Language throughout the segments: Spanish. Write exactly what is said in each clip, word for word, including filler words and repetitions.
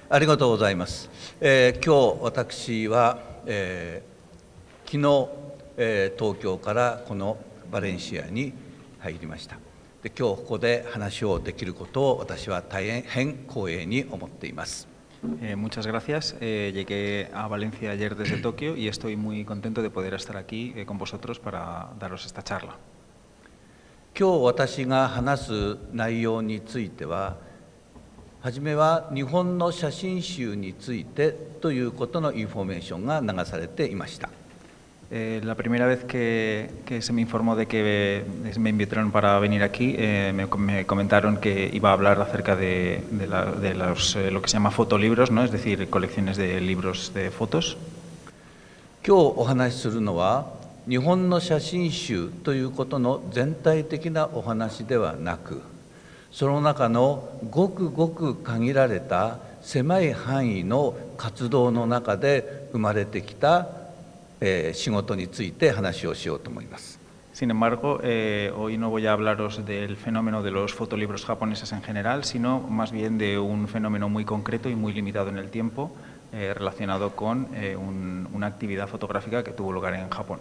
ありがとうございます。えー、今日私は、えー、昨日、えー、東京からこのバレンシアに入りました。で、今日ここで話をできることを私は大変光栄に思っています。 Eh, muchas gracias. Eh, llegué a Valencia ayer desde Tokio y estoy muy contento de poder estar aquí eh, con vosotros para daros esta charla. 今日私が話す内容については、はじめは日本の写真集についてということのインフォメーションが流されていました。 Eh, la primera vez que, que se me informó de que me invitaron para venir aquí, eh, me, me comentaron que iba a hablar acerca de, de, la, de los, eh, lo que se llama fotolibros, ¿no? Es decir, colecciones de libros de fotos. 今日お話しするのは、日本の写真集ということの全体的なお話ではなく、その中のごくごく限られた狭い範囲の活動の中で生まれてきた仕事について話をしようと思います。 Sin embargo, eh, hoy no voy a hablaros del fenómeno de los fotolibros japoneses en general, sino más bien de un fenómeno muy concreto y muy limitado en el tiempo, eh, relacionado con eh, un, una actividad fotográfica que tuvo lugar en Japón.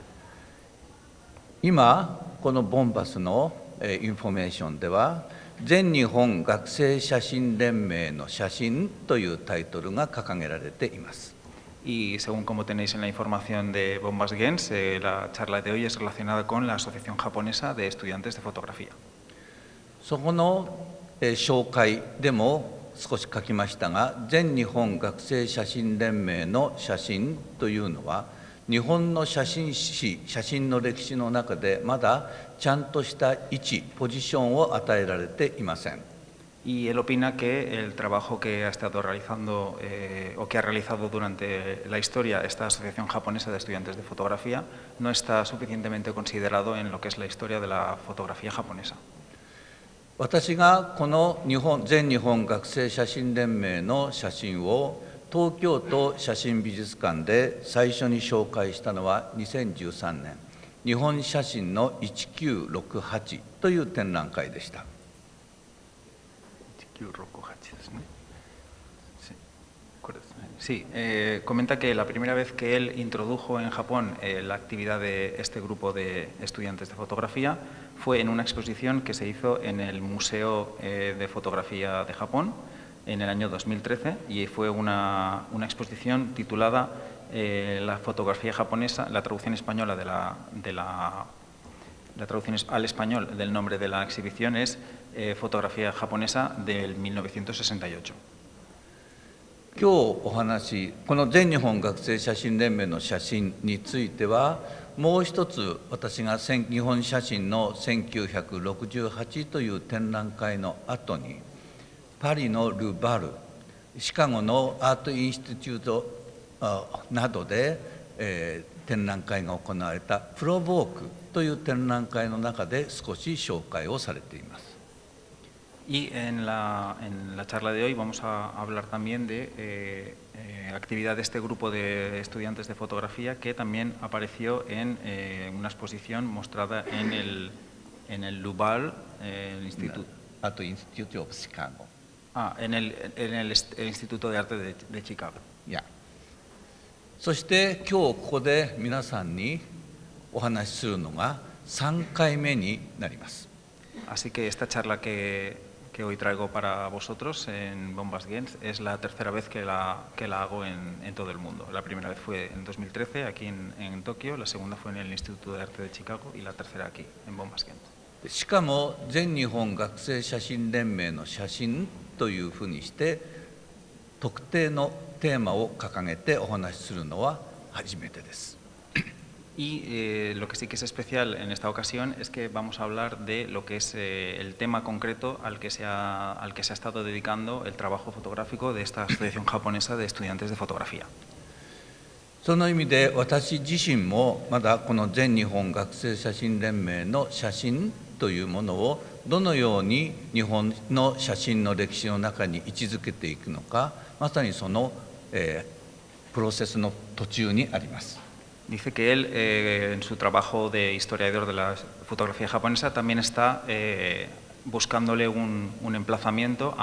今、このボンバスのインフォメーションでは、全日本学生写真連盟の写真というタイトルが掲げられています。 Y según como tenéis en la información de Bombas Gens, eh, la charla de hoy es relacionada con la Asociación Japonesa de Estudiantes de Fotografía. そこの、えー、紹介でも少し書きましたが、全日本学生写真連盟の写真というのは、日本の写真史、写真の歴史の中でまだちゃんとした位置、ポジションを与えられていません。 Y él opina que el trabajo que ha estado realizando eh, o que ha realizado durante la historia esta Asociación Japonesa de Estudiantes de Fotografía no está suficientemente considerado en lo que es la historia de la fotografía japonesa. 私がこの日本全日本学生写真連盟の写真を東京都写真美術館で最初に紹介したのはにせんじゅうさんねん、日本写真のせんきゅうひゃくろくじゅうはちという展覧会でした。 Sí, eh, comenta que la primera vez que él introdujo en Japón eh, la actividad de este grupo de estudiantes de fotografía fue en una exposición que se hizo en el Museo eh, de Fotografía de Japón en el año dos mil trece y fue una, una exposición titulada eh, La fotografía japonesa, la traducción española de la, de la, la traducción al español del nombre de la exhibición es eh, Fotografía japonesa del mil novecientos sesenta y ocho. 今日お話、この全日本学生写真連盟の写真については、もう一つ私が日本写真のせんきゅうひゃくろくじゅうはちという展覧会の後に、パリのル・バル、シカゴのアートインスティチュートなどで、えー、展覧会が行われたプロボークという展覧会の中で少し紹介をされています。 Y en la, en la charla de hoy vamos a hablar también de eh, eh, actividad de este grupo de estudiantes de fotografía que también apareció en eh, una exposición mostrada en el, en el Lubal, eh, el Instituto. Art Institute of Chicago. Ah, en el, en el, el Instituto de Arte de, de Chicago. Yeah. そして今日ここで皆さんにお話しするのがさんかいめになります。 Así que esta charla que que hoy traigo para vosotros en Bombas Gens es la tercera vez que la, que la hago en, en todo el mundo. La primera vez fue en dos mil trece aquí en, en Tokio, la segunda fue en el Instituto de Arte de Chicago y la tercera aquí en Bombas Gens. しかも全日本学生写真連盟の写真というふうにして特定のテーマを掲げてお話しするのは初めてです。 Y eh, lo que sí que es especial en esta ocasión es que vamos a hablar de lo que es eh, el tema concreto al que, se ha, al que se ha estado dedicando el trabajo fotográfico de esta Asociación Japonesa de Estudiantes de Fotografía. その意味で私自身もまだこの全日本学生写真連盟の写真というものをどのように日本の写真の歴史の中に位置づけていくのか、まさにその、えー、プロセスの途中にあります。 Dice que él, eh, en su trabajo de historiador de la fotografía japonesa, también está eh, buscándole un, un emplazamiento a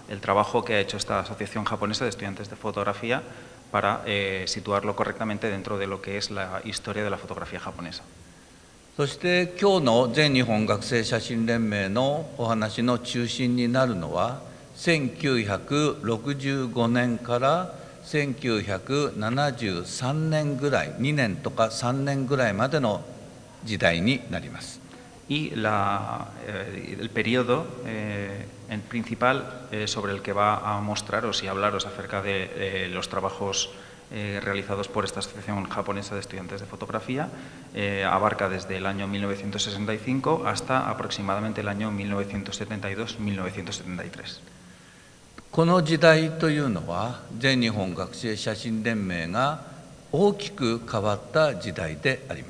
el trabajo que ha hecho esta Asociación Japonesa de Estudiantes de Fotografía para eh, situarlo correctamente dentro de lo que es la historia de la fotografía japonesa. そして今日の全日本学生写真連盟のお話の中心になるのは、せんきゅうひゃくろくじゅうごねんからせんきゅうひゃくななじゅうさんねんぐらい、にねんとかさんねんぐらいまでの時代になります。 Y la, eh, el periodo eh, en principal eh, sobre el que va a mostraros y hablaros acerca de eh, los trabajos eh, realizados por esta Asociación Japonesa de Estudiantes de Fotografía eh, abarca desde el año mil novecientos sesenta y cinco hasta aproximadamente el año mil novecientos setenta y dos a mil novecientos setenta y tres. この時代というのは、全日本学生写真連盟が大きく変わった時代であります。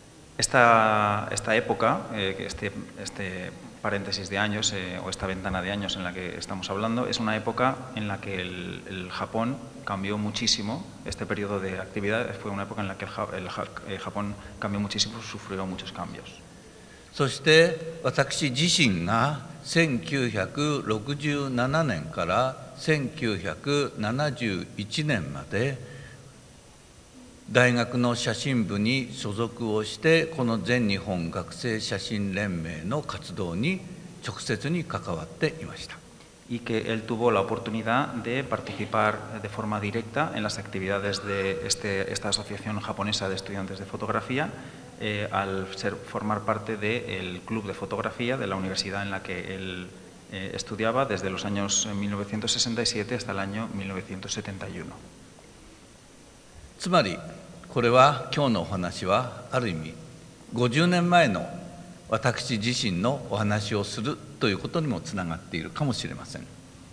Esta, esta época, eh, este, este paréntesis de años eh, o esta ventana de años en la que estamos hablando, es una época en la que el, el Japón cambió muchísimo. Este periodo de actividad fue una época en la que el, el, el Japón cambió muchísimo, sufrió muchos cambios. そして私自身がせんきゅうひゃくろくじゅうななねんからせんきゅうひゃくななじゅういちねんまで大学の写真部に所属をして、この全日本学生写真連盟の活動に直接に関わっていました。 Y que él tuvo la oportunidad de participar de forma directa en las actividades de este, esta Asociación Japonesa de Estudiantes de Fotografía eh, al ser, formar parte del Club de Fotografía de la universidad en la que él eh, estudiaba desde los años mil novecientos sesenta y siete hasta el año mil novecientos setenta y uno. つまりこれは今日のお話はある意味ごじゅうねんまえの私自身のお話をするということにもつながっているかもしれません。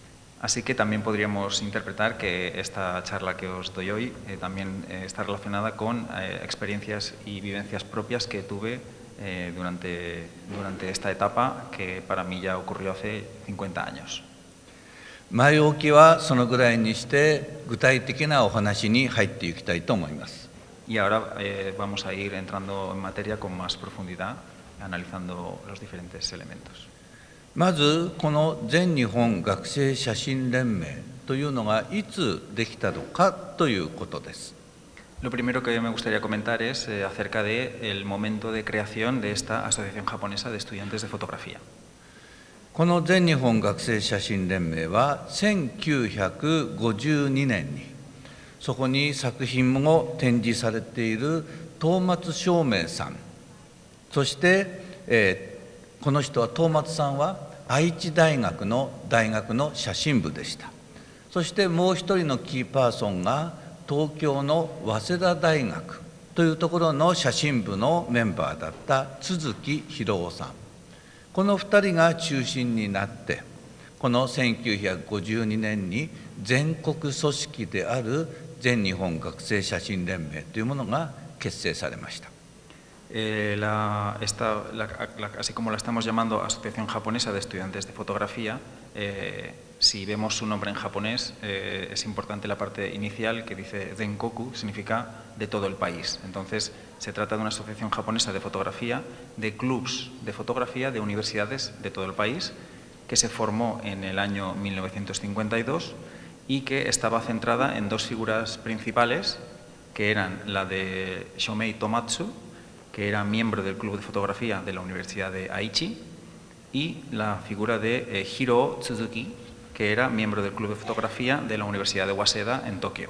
Así que también podríamos interpretar que esta charla que os doy hoy eh, también eh, está relacionada con eh, experiencias y vivencias propias que tuve eh, durante, durante esta etapa que para mí ya ocurrió hace cincuenta años. 前置きはそのぐらいにして具体的なお話に入っていきたいと思います。 Y ahora eh, vamos a ir entrando en materia con más profundidad, analizando los diferentes elementos. まずこの全日本学生写真連盟というのがいつできたのかということです。 Lo primero que me gustaría comentar es eh, acerca del momento de creación de esta Asociación Japonesa de Estudiantes de Fotografía. この全日本学生写真連盟はせんきゅうひゃくごじゅうにねんにそこに作品も展示されている東松照明さん、そして、えー、この人は東松さんは愛知大学の大学の写真部でした。そしてもう一人のキーパーソンが東京の早稲田大学というところの写真部のメンバーだった都築博夫さん、このふたりが中心になって、このせんきゅうひゃくごじゅうにねんに全国組織である全日本学生写真連盟というものが結成されました。 Eh, la, esta, la, la, así como la estamos llamando Asociación Japonesa de Estudiantes de Fotografía, eh, si vemos su nombre en japonés, eh, es importante la parte inicial que dice Zenkoku, significa de todo el país. Entonces, se trata de una asociación japonesa de fotografía, de clubs de fotografía de universidades de todo el país, que se formó en el año mil novecientos cincuenta y dos y que estaba centrada en dos figuras principales, que eran la de Shomei Tomatsu, que era miembro del Club de Fotografía de la Universidad de Aichi, y la figura de eh, Hiro Tsuzuki, que era miembro del Club de Fotografía de la Universidad de Waseda en Tokio.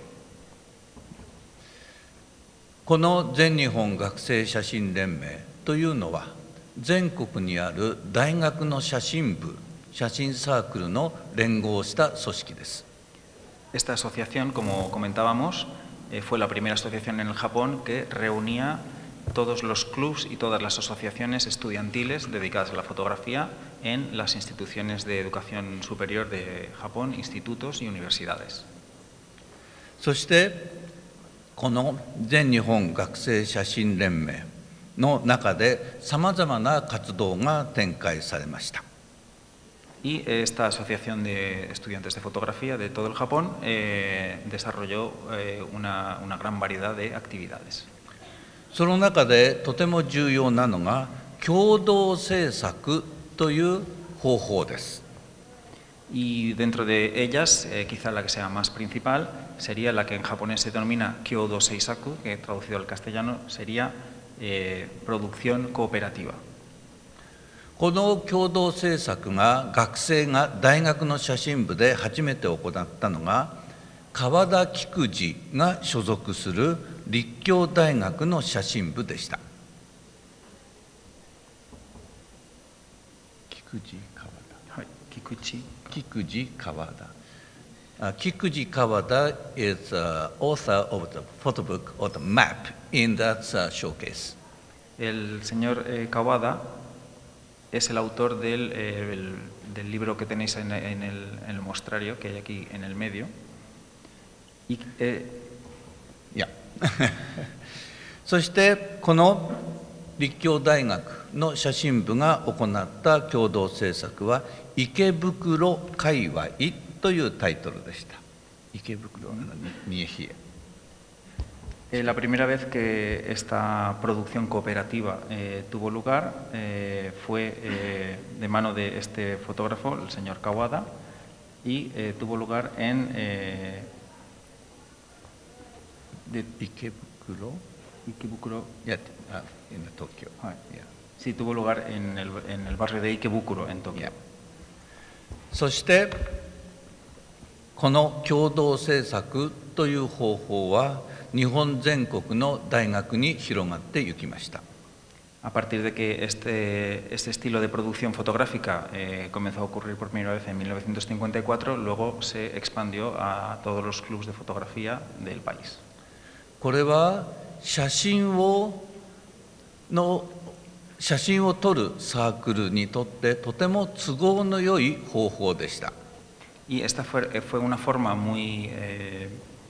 この全日本学生写真連盟というのは、全国にある大学の写真部、写真サークルの連合した組織です。 Esta asociación, como comentábamos, eh, fue la primera asociación en el Japón que reunía todos los clubs y todas las asociaciones estudiantiles dedicadas a la fotografía en las instituciones de educación superior de Japón, institutos y universidades. そしてこの全日本学生写真連盟の中でさまざまな活動が展開されました。 Y esta asociación de estudiantes de fotografía de todo el Japón eh, desarrolló eh, una, una gran variedad de actividades. その中でとても重要なのが共同制作という方法です。 Y dentro de ellas, eh, quizá la que sea más principal, sería la que en japonés se denomina Kyodo Seisaku, que traducido al castellano sería eh, producción cooperativa. この共同制作が学生が大学の写真部で初めて行ったのが、川田菊次が所属する立教大学の写真部でした。菊次川田。 はい、菊池。 菊次川田。Uh, Kikuji Kawada is uh, author of the photo book or the map in that uh, showcase. El señor eh, Kawada es el autor del, eh, el, del libro que tenéis en, en, el, en el mostrario que hay aquí en el medio. Y, eh, yeah. そしてこの立教大学の写真部が行った共同制作は池袋界隈というタイトルでした。池袋の三重比叡。 Eh, la primera vez que esta producción cooperativa eh, tuvo lugar eh, fue eh, de mano de este fotógrafo, el señor Kawada, y eh, tuvo lugar en eh, de, Ikebukuro. Ikebukuro. Yeah, uh, in Tokyo. Yeah. Sí, tuvo lugar en el, en el barrio de Ikebukuro, en Tokio. Yeah. そしてこの共同制作という方法は日本全国の大学に広がっていきました。 A partir de que este, este estilo de producción fotográfica eh, comenzó a ocurrir por primera vez en mil novecientos cincuenta y cuatro, luego se expandió a todos los clubes de fotografía del país. これは写真をの写真を撮るサークルにとってとても都合の良い方法でした。 Y esta fue, fue una forma muy, eh,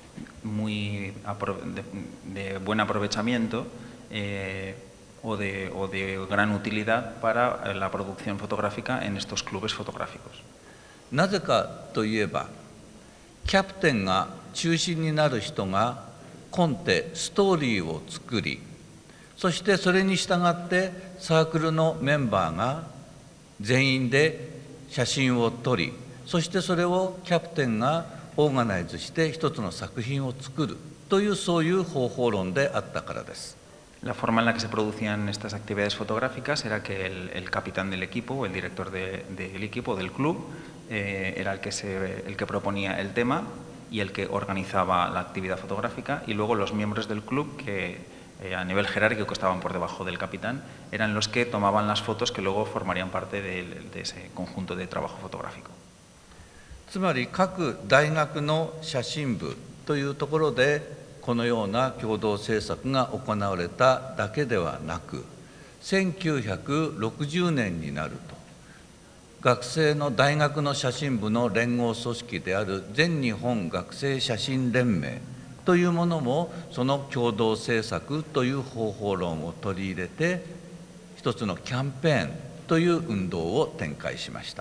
muy de, de buen aprovechamiento eh, o, de, o de gran utilidad para la producción fotográfica en estos clubes fotográficos. なぜかといえば、キャプテンが中心になる人がコンテ、ストーリーを作り、そしてそれに従ってサークルのメンバーが全員で写真を撮り、そしてそれをキャプテンがオーガナイズして一つの作品を作るというそういう方法論であったからです。 La forma en la que se producían estas actividades fotográficas era que el, el capitán del equipo o el director de, del equipo, del club, eh, era el que, se, el que proponía el tema y el que organizaba la actividad fotográfica, y luego los miembros del club que eh, a nivel jerárquico estaban por debajo del capitán eran los que tomaban las fotos que luego formarían parte de, de ese conjunto de trabajo fotográfico. つまり各大学の写真部というところでこのような共同制作が行われただけではなく、せんきゅうひゃくろくじゅうねんになると学生の大学の写真部の連合組織である全日本学生写真連盟というものもその共同制作という方法論を取り入れて一つのキャンペーンという運動を展開しました。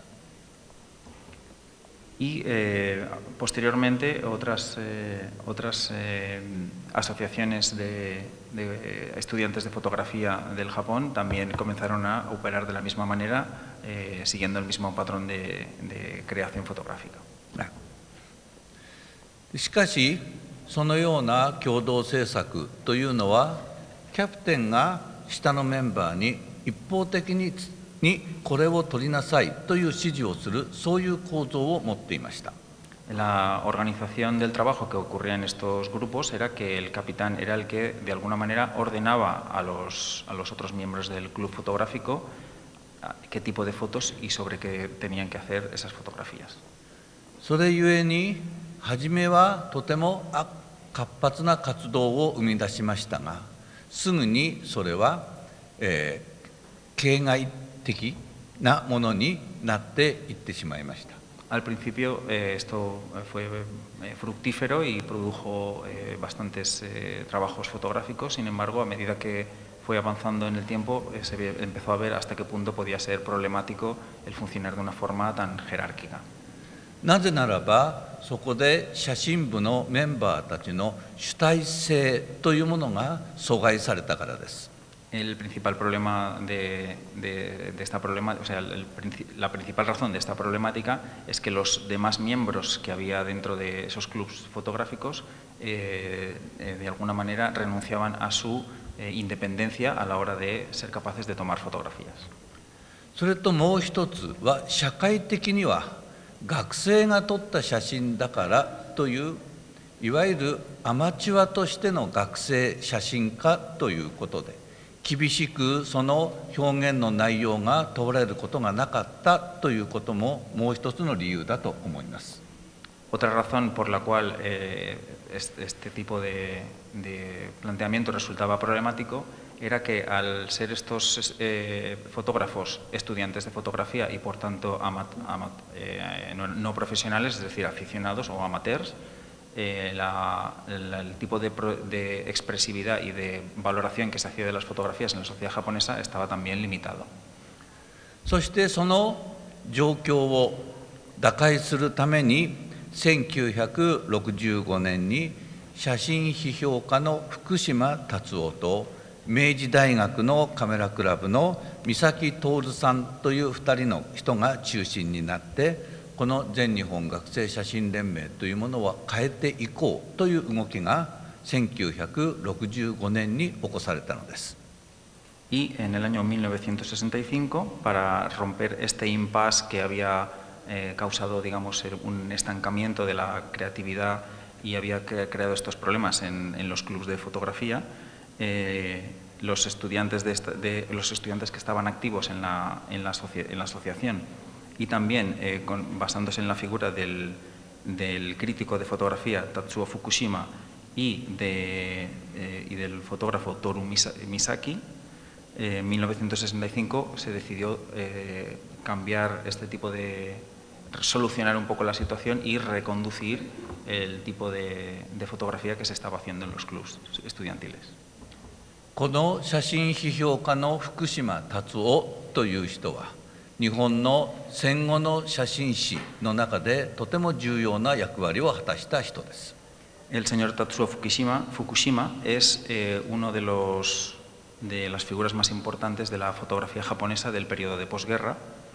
Y eh, posteriormente otras, eh, otras eh, asociaciones de, de estudiantes de fotografía del Japón también comenzaron a operar de la misma manera, eh, siguiendo el mismo patrón de, de creación fotográfica. しかし、そのような共同制作というのは、キャプテンが下のメンバーに一方的ににこれを取りなさいという指示をする、そういう構造を持っていました。 La organización del trabajo que ocurría en estos grupos era que el capitán era el que de alguna manera ordenaba a los, a los otros miembros del club fotográfico qué tipo de fotos y sobre qué tenían que hacer esas fotografías. それゆえに初めはとても活発な活動を生み出しましたが、すぐにそれは、えー、形骸的なものになっていってしまいました。 Al principio eh, esto fue fructífero y produjo eh, bastantes eh, trabajos fotográficos. Sin embargo, a medida que fue avanzando en el tiempo, eh, se empezó a ver hasta qué punto podía ser problemático el funcionar de una forma tan jerárquica. なぜならば、そこで写真部のメンバーたちの主体性というものが阻害されたからです。 El principal problema de, de, de esta problema, o sea, el, la principal razón de esta problemática es que los demás miembros que había dentro de esos clubes fotográficos eh, eh, de alguna manera renunciaban a su eh, independencia a la hora de ser capaces de tomar fotografías. それともう一つは、社会的には学生が撮った写真だからという、いわゆるアマチュアとしての学生写真家ということで、厳しくその表現の内容が問われることがなかったということももう一つの理由だと思います。 Otra razón por la cual eh, este, este tipo de, de planteamiento resultaba problemático era que al ser estos eh, fotógrafos estudiantes de fotografía y por tanto ama, ama, eh, no, no profesionales, es decir, aficionados o amateurs, Eh, la, la, el tipo de, de expresividad y de valoración que se hacía de las fotografías en la sociedad japonesa estaba también limitado. そしてその状況を打開するためにせんきゅうひゃくろくじゅうごねんに写真批評家の福島達夫と明治大学のカメラクラブの三崎徹さんというふたりの人が中心になって、この全日本学生写真連盟というものは変えていこうという動きがせんきゅうひゃくろくじゅうごねんに起こされたのです。 Y en el año mil novecientos sesenta y cinco, para romper este impasse que había eh, causado, digamos, un estancamiento de la creatividad y había creado estos problemas en, en los clubes de fotografía, eh, los estudiantes de, esta, de los estudiantes que estaban activos en la, en la, en la asociación y también eh, con, basándose en la figura del, del crítico de fotografía Tatsuo Fukushima y, de, eh, y del fotógrafo Toru Misaki, eh, en mil novecientos sesenta y cinco se decidió eh, cambiar este tipo de, solucionar un poco la situación y reconducir el tipo de, de fotografía que se estaba haciendo en los clubes estudiantiles. この写真批評家の福島達夫という人は、日本の戦後の写真史の中でとても重要な役割を果たした人です。 El señor Tatsuo Fukushima, Fukushima es eh, uno de, los, de las figuras más importantes de la fotografía japonesa del periodo de posguerra.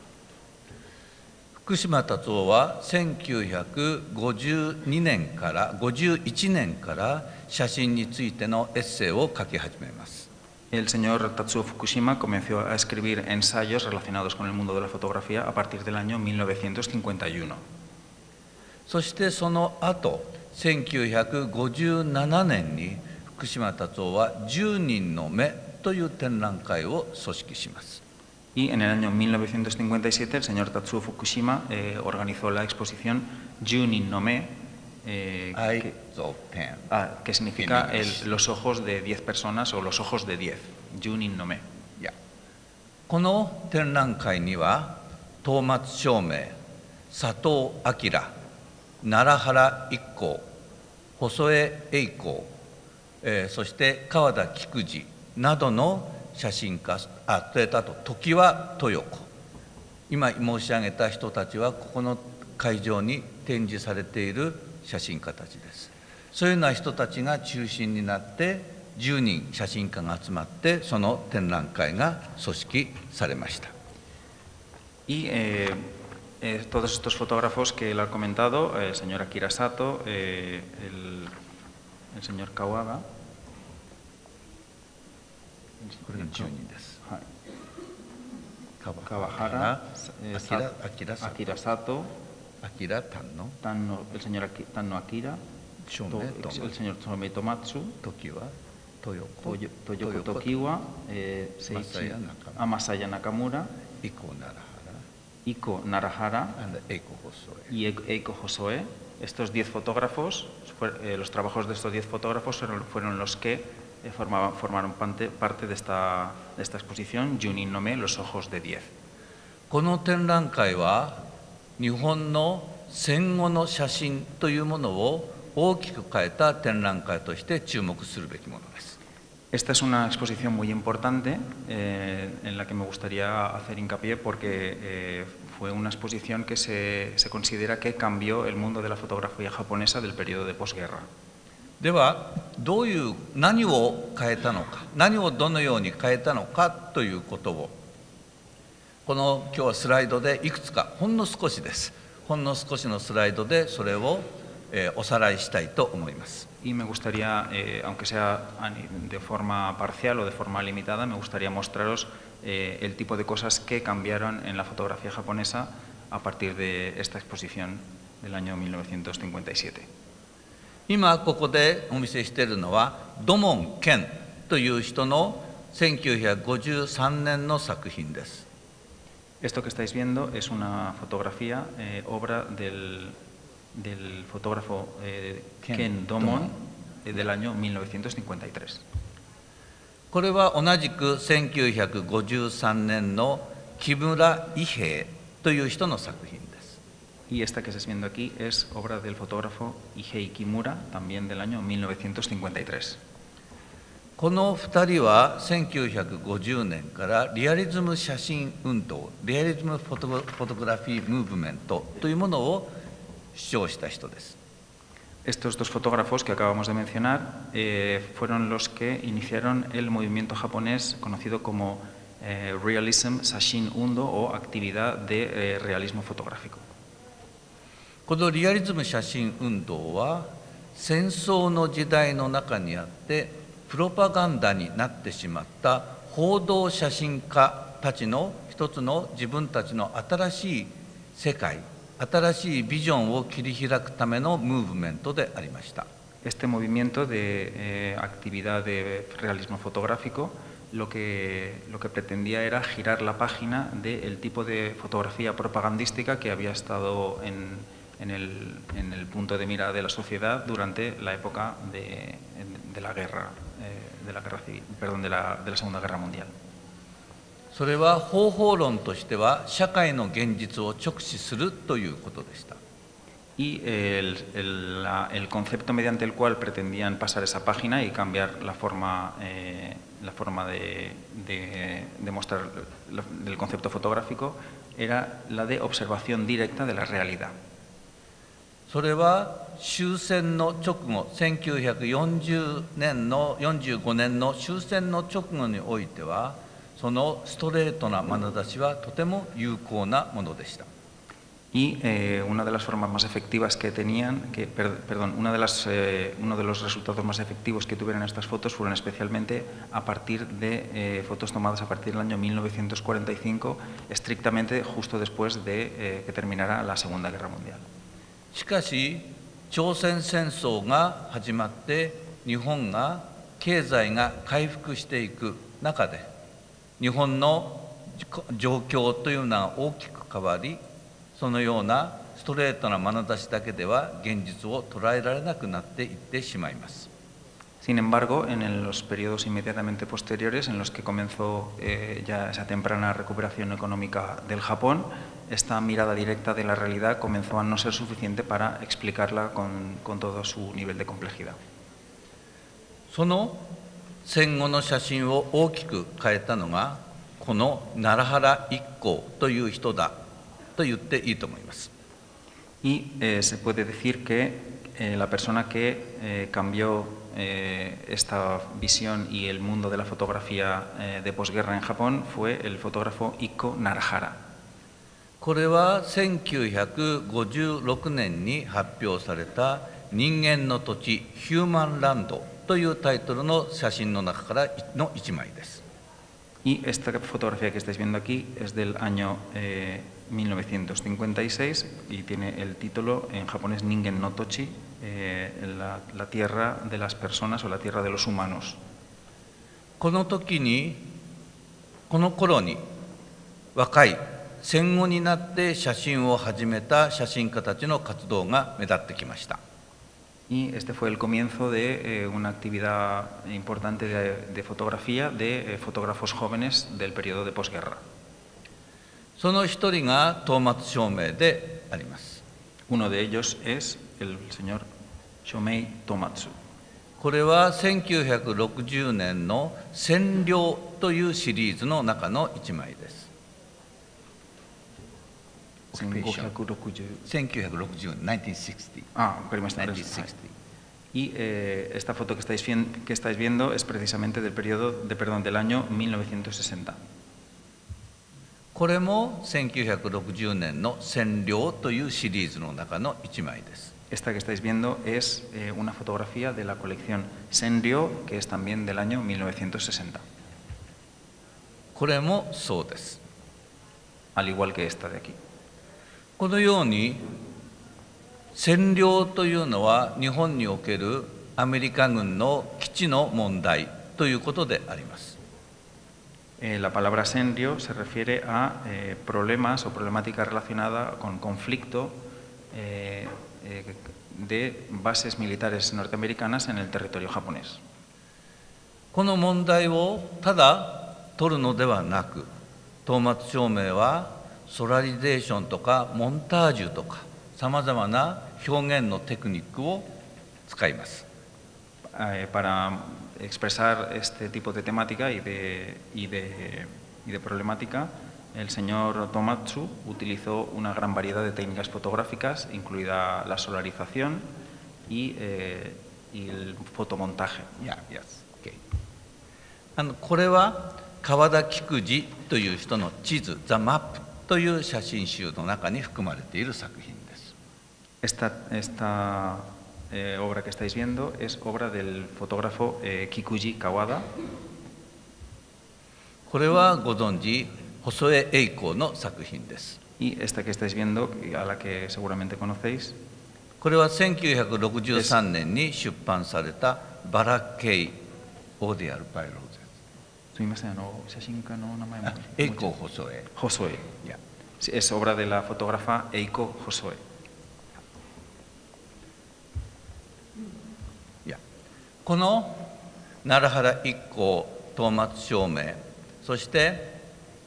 福島達夫はせんきゅうひゃくごじゅうにねんからごじゅういちねんから写真についてのエッセイを書き始めます。 El señor Tatsuo Fukushima comenzó a escribir ensayos relacionados con el mundo de la fotografía a partir del año mil novecientos cincuenta y uno. そしてその後、せんきゅうひゃくごじゅうななねんに福島達夫はじゅうにんの目という展覧会を組織します。 Y en el año mil novecientos cincuenta y siete el señor Tatsuo Fukushima eh, organizó la exposición Junin no Me, eh, que, ah, que significa el, los ojos de diez personas o los ojos de diez. Junin no Me. Yeah. この展覧会には東松照明、佐藤明、奈良原一行、細江栄光、えー、そして川田菊次などの写真家、あ、それとあと常盤豊子、今申し上げた人たちはここの会場に展示されている写真家たちです。そういうような人たちが中心になってじゅうにん写真家が集まってその展覧会が組織されました。 Y eh, eh, todos estos fotógrafos que él ha comentado, el señor Akira Sato, eh, el, el señor Kawaga, これがじゅうにんです。 はい。 川原、 Akira Sato, Akira Tanno, Tanno, el señor Tanno Akira, Shomei Tomatsu, el señor Shomei Tomatsu, Tokiwa Toyoko, Toyoko Tokiwa, eh, Seiichi Masaya Nakamura, Iko Narahara, Iko Narahara and Eiko Hosoe. y Eiko Hosoe. Estos diez fotógrafos, eh, los trabajos de estos diez fotógrafos fueron, fueron los que eh, formaban, formaron parte, parte de, esta, de esta exposición, Junin no Me, los ojos de diez. この展覧会は日本の戦後の写真というものを大きく変えた展覧会として注目するべきものです。 Esta es una exposición muy importante eh, en la que me gustaría hacer hincapié porque eh, fue una exposición que se, se considera que cambió el mundo de la fotografía japonesa del periodo de posguerra. ではどういう何を変えたのか、何をどのように変えたのかということを、この今日はスライドでいくつか、ほんの少しです、ほんの少しのスライドでそれを、えー、おさらいしたいと思います。 Y me gustaría, eh, aunque sea de forma parcial o de forma limitada, me gustaría mostraros eh, el tipo de cosas que cambiaron en la fotografía japonesa a partir de esta exposición del año mil novecientos cincuenta y siete. 今ここでお見せしているのは土門健という人のせんきゅうひゃくごじゅうさんねんの作品です。 Esto que estáis viendo es una fotografía, eh, obra del, del fotógrafo eh, Ken, Ken Domon eh, del año mil novecientos cincuenta y tres. これは同じくせんきゅうひゃくごじゅうさんねんの木村伊兵衛という人の作品です。 Y esta que estáis viendo aquí es obra del fotógrafo Issei Kimura, también del año mil novecientos cincuenta y tres. このふたりはせんきゅうひゃくごじゅうねんからリアリズム写真運動、リアリズムフォト、フォトグラフィームーブメントというものを主張した人です。 Estos dos fotógrafos que acabamos de mencionar eh, fueron los que iniciaron el movimiento japonés conocido como eh, Realism Sashin Undo o actividad de eh, realismo fotográfico. このリアリズム写真運動は戦争の時代の中にあってプロパガンダになってしまった報道写真家たちの一つの自分たちの新しい世界、新しいビジョンを切り開くためのムーブメントでありました。 Este movimiento de eh, actividad de realismo fotográfico lo que, lo que pretendía era girar la página del tipo de fotografía propagandística que había estado en, en, el, en el punto de mira de la sociedad durante la época de, de la guerra, eh, de la guerra civil, perdón, de la, de la Segunda Guerra Mundial. それは方法論としては社会の現実を直視するということでした。 Y el, el, la, el concepto mediante el cual pretendían pasar esa página y cambiar la forma, eh, la forma de, de, de mostrar el concepto fotográfico era la de observación directa de la realidad. それは終戦の直後、せんきゅうひゃくよんじゅうねんのよんじゅうごねんの終戦の直後においては、そのストレートな眼差しはとても有効なものでした。 Y eh, una de las formas más efectivas que tenían, que, per, perdón, una de las, eh, uno de los resultados más efectivos que tuvieron estas fotos fueron especialmente a partir de eh, fotos tomadas a partir del año mil novecientos cuarenta y cinco, estrictamente justo después de eh, que terminara la Segunda Guerra Mundial. しかし、朝鮮戦争が始まって日本が経済が回復していく中で、日本の状況というのは大きく変わり、そのようなストレートな眼差しだけでは現実を捉えられなくなっていってしまいます。 Sin embargo, en los periodos inmediatamente posteriores, en los que comenzó eh, ya esa temprana recuperación económica del Japón, esta mirada directa de la realidad comenzó a no ser suficiente para explicarla con, con todo su nivel de complejidad. その戦後の写真を大きく変えたのがこの奈良原一行という人だと言っていいと思います。 Y eh, se puede decir que eh, la persona que eh, cambió eh, esta visión y el mundo de la fotografía eh, de posguerra en Japón fue el fotógrafo Ikko Narahara. これはせんきゅうひゃくごじゅうろくねんに発表された「人間の土地ヒューマンランド」というタイトルの写真の中からの一枚です。 Y esta fotografía que estáis viendo aquí es del año eh, mil novecientos cincuenta y seis y tiene el título en japonés Ningen no Tochi, eh, la, la tierra de las personas o la tierra de los humanos. この時に、この頃に若い戦後になって写真を始めた写真家たちの活動が目立ってきました。 Y este fue el comienzo de eh, una actividad importante de, de fotografía de eh, fotógrafos jóvenes del periodo de posguerra. その一人が東松照明であります。 Uno de ellos es el señor Shomei Tomatsu. これはせんきゅうひゃくろくじゅうねんの占領というシリーズの中の一枚です。せんきゅうひゃくろくじゅう、せんきゅうひゃくろくじゅう、 あ、わかりました。 せんきゅうひゃくろくじゅう。 Y eh, esta foto que estáis, que estáis viendo es precisamente del, periodo, de, perdón, del año mil novecientos sesenta. これもせんきゅうひゃくろくじゅうねんの占領というシリーズの中のいちまいです。 Esta que estáis viendo es eh, una fotografía de la colección Senryo, que es también del año mil novecientos sesenta. これもそうです。 Al igual que esta de aquí. このように占領というのは日本におけるアメリカ軍の基地の問題ということであります。 Eh, la palabra Senryo se refiere a eh, problemas o problemática relacionada con conflicto eh, eh, de bases militares norteamericanas en el territorio japonés. この問題をただ取るのではなく、東松照明はソラリゼーションとかモンタージュとかさまざまな表現のテクニックを使います。 Eh, para expresar este tipo de temática y de, y de, y de problemática, el señor Tomatsu utilizó una gran variedad de técnicas fotográficas, incluida la solarización y, eh, y el fotomontaje. Yeah, yes. Okay. あのこれは川田菊次という人の地図「ザ・マップ」という写真集の中に含まれている作品です。 Esta, esta Eh, obra que estáis viendo es obra del fotógrafo eh, Kikuji Kawada. これはご存知、細江栄子の作品です。 Y esta que estáis viendo, a la que seguramente conocéis, これはせんきゅうひゃくろくじゅうさんねんに出版されたバラケイ・オーディアル・パイローゼ。 すみません、あの写真家の名前も。 栄子細江。 細江。Yeah. Es obra de la fotógrafa Eiko Hosoe. この奈良原一行、東松照明、そして、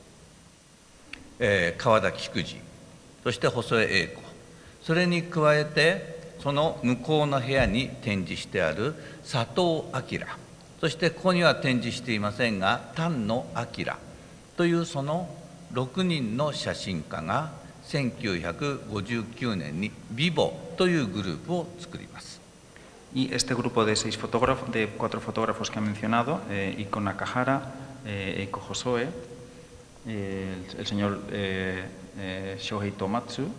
えー、川田菊次、そして細江栄子、それに加えてその向こうの部屋に展示してある佐藤明、そしてここには展示していませんが丹野明というそのろくにんの写真家がせんきゅうひゃくごじゅうきゅうねんにビボというグループを作ります。 Y este grupo de seis fotógrafos, de cuatro fotógrafos que ha mencionado, eh, Iko Nakahara, eh, Eiko Hosoe, eh, el, el señor eh, eh, Shohei Tomatsu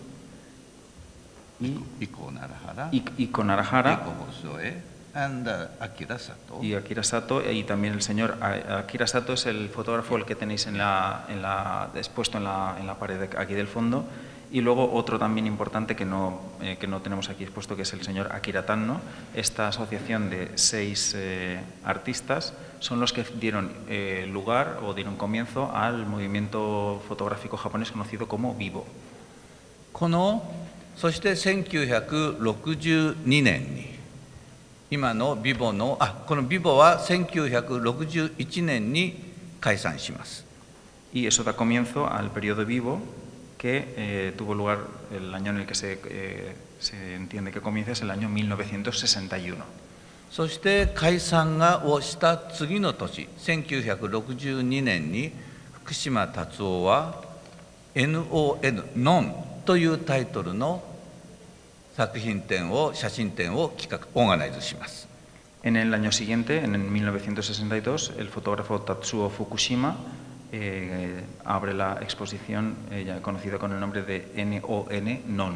y Iko Narahara, Iko Narahara Eiko Hosoe and, uh, Akira Sato. Y Akira Sato, y también el señor Akira Sato es el fotógrafo el que tenéis en la, en la, expuesto en la, en la pared de aquí del fondo. Y luego otro también importante que no, eh, que no tenemos aquí expuesto, que es el señor Akira Tanno. Esta asociación de seis eh, artistas son los que dieron eh, lugar o dieron comienzo al movimiento fotográfico japonés conocido como Vivo. このそしてせんきゅうひゃくろくじゅうにねんに今のビボのあこのビボはせんきゅうひゃくろくじゅういちねんに解散します。 Y eso da comienzo al periodo Vivo, que eh, tuvo lugar el año en el que se, eh, se entiende que comienza, es el año mil novecientos sesenta y uno. そして解散がをした次の年せんきゅうひゃくろくじゅうにねんに福島達夫は エヌオーエヌ ノンというタイトルの作品展を写真展を企画オーガナイズします。 En el año siguiente, en el mil novecientos sesenta y dos, el fotógrafo Tatsuo Fukushima Eh, abre la exposición eh, ya conocida con el nombre de N O N, Non.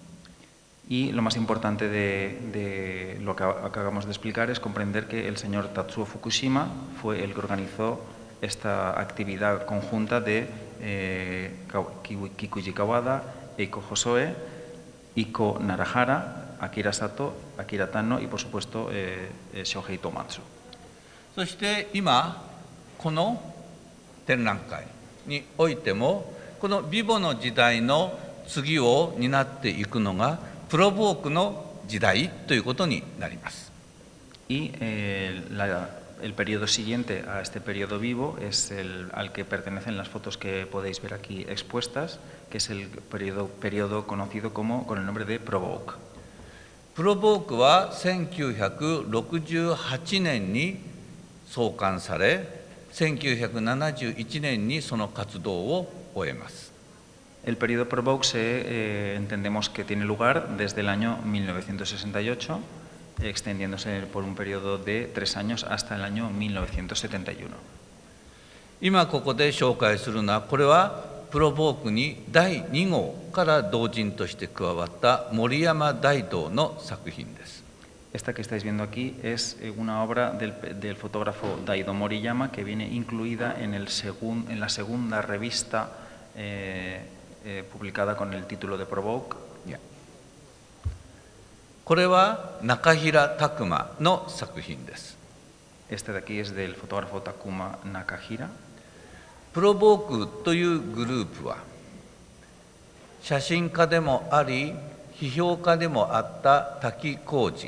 Y lo más importante de, de lo que acabamos de explicar es comprender que el señor Tatsuo Fukushima fue el que organizó esta actividad conjunta de eh, Kikuji Kawada, Eiko Hosoe, Iko Narahara, Akira Sato, Akira Tanno y por supuesto eh, Shohei Tomatsu. そして今この展覧会においてもこのビボの時代の次を担っていくのがプロボークの時代ということになります。 Y eh, la, el periodo siguiente a este periodo vivo es el al que pertenecen las fotos que podéis ver aquí expuestas, que es el periodo, periodo conocido como con el nombre de Provoke. プロボークはせんきゅうひゃくろくじゅうはちねんに創刊されせんきゅうひゃくななじゅういちねんにその活動を終えます。 El periodo Provoke se, eh, entendemos que tiene lugar desde el año mil novecientos sesenta y ocho extendiéndose por un periodo de tres años hasta el año mil novecientos setenta y uno. 今ここで紹介するのは、これはプロボークにだいに号から同人として加わった森山大道の作品です。 Esta que estáis viendo aquí es una obra del, del fotógrafo Daido Moriyama que viene incluida en, el segun, en la segunda revista eh, eh, publicada con el título de Provoke. Yeah. これは中平拓磨の作品です。 Este de aquí es del fotógrafo Takuma Nakahira. プロボークというグループは写真家でもあり批評家でもあった滝浩二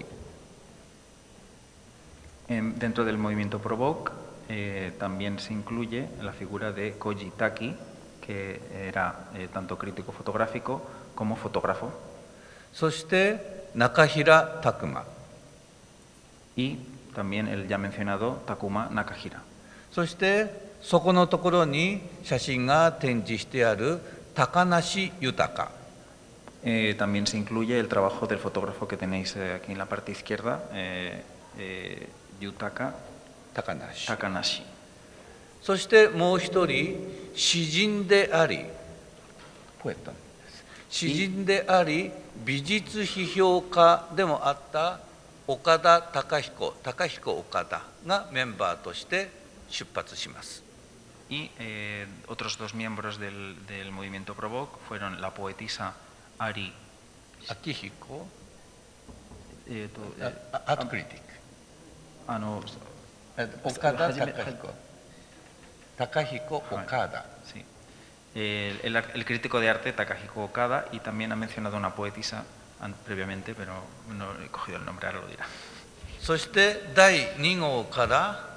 Dentro del movimiento Provoke eh, también se incluye la figura de Koji Taki, que era eh, tanto crítico fotográfico como fotógrafo. そして中平拓磨 y también el ya mencionado Takuma Nakahira. そしてそこのところに写真が展示してある高梨豊 eh, también se incluye el trabajo del fotógrafo que tenéis eh, aquí en la parte izquierda, eh, eh, Yutaka Takanashi. Takanashi. そしてもう一人詩人でありポエットです詩人であり美術批評家でもあった岡田貴彦貴彦岡田がメンバーとして出発します。 Y eh, otros dos miembros del, del movimiento Provoke fueron la poetisa Ari Akihiko, eh, to, eh, Art Critic. Ah, no. Okada Takahiko. Takahiko Okada. Sí. El, el, el crítico de arte Takahiko Okada, y también ha mencionado una poetisa previamente, pero no he cogido el nombre, ahora lo dirá. そしてだいに号から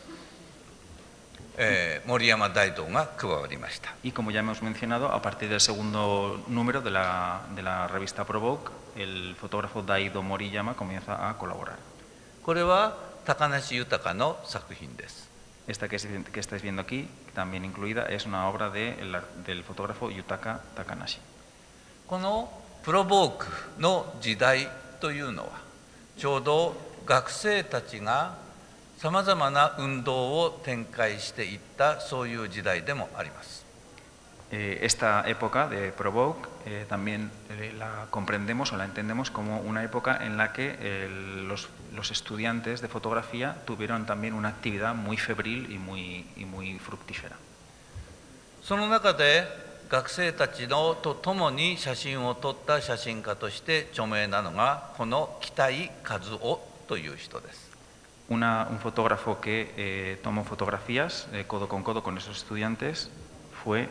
Eh, Moriyama Daidoが加わりました。 Y como ya hemos mencionado, a partir del segundo número de la, de la revista Provoke, el fotógrafo Daido Moriyama comienza a colaborar. これは高梨豊の作品です。 Esta que, que estáis viendo aquí, también incluida, es una obra de, el, del fotógrafo Yutaka Takanashi. このプロボークの時代というのは、ちょうど学生たちがさまざまな運動を展開していったそういう時代でもあります。 Eh, esta época de Provoke eh, también eh, la comprendemos o la entendemos como una época en la que eh, los, los estudiantes de fotografía tuvieron también una actividad muy febril y muy, y muy fructífera. その中で学生たちのと共に写真を撮った写真家として著名なのがこの北井和夫という人です。 Una, un fotógrafo que eh, tomó fotografías eh, codo con codo con esos estudiantes fue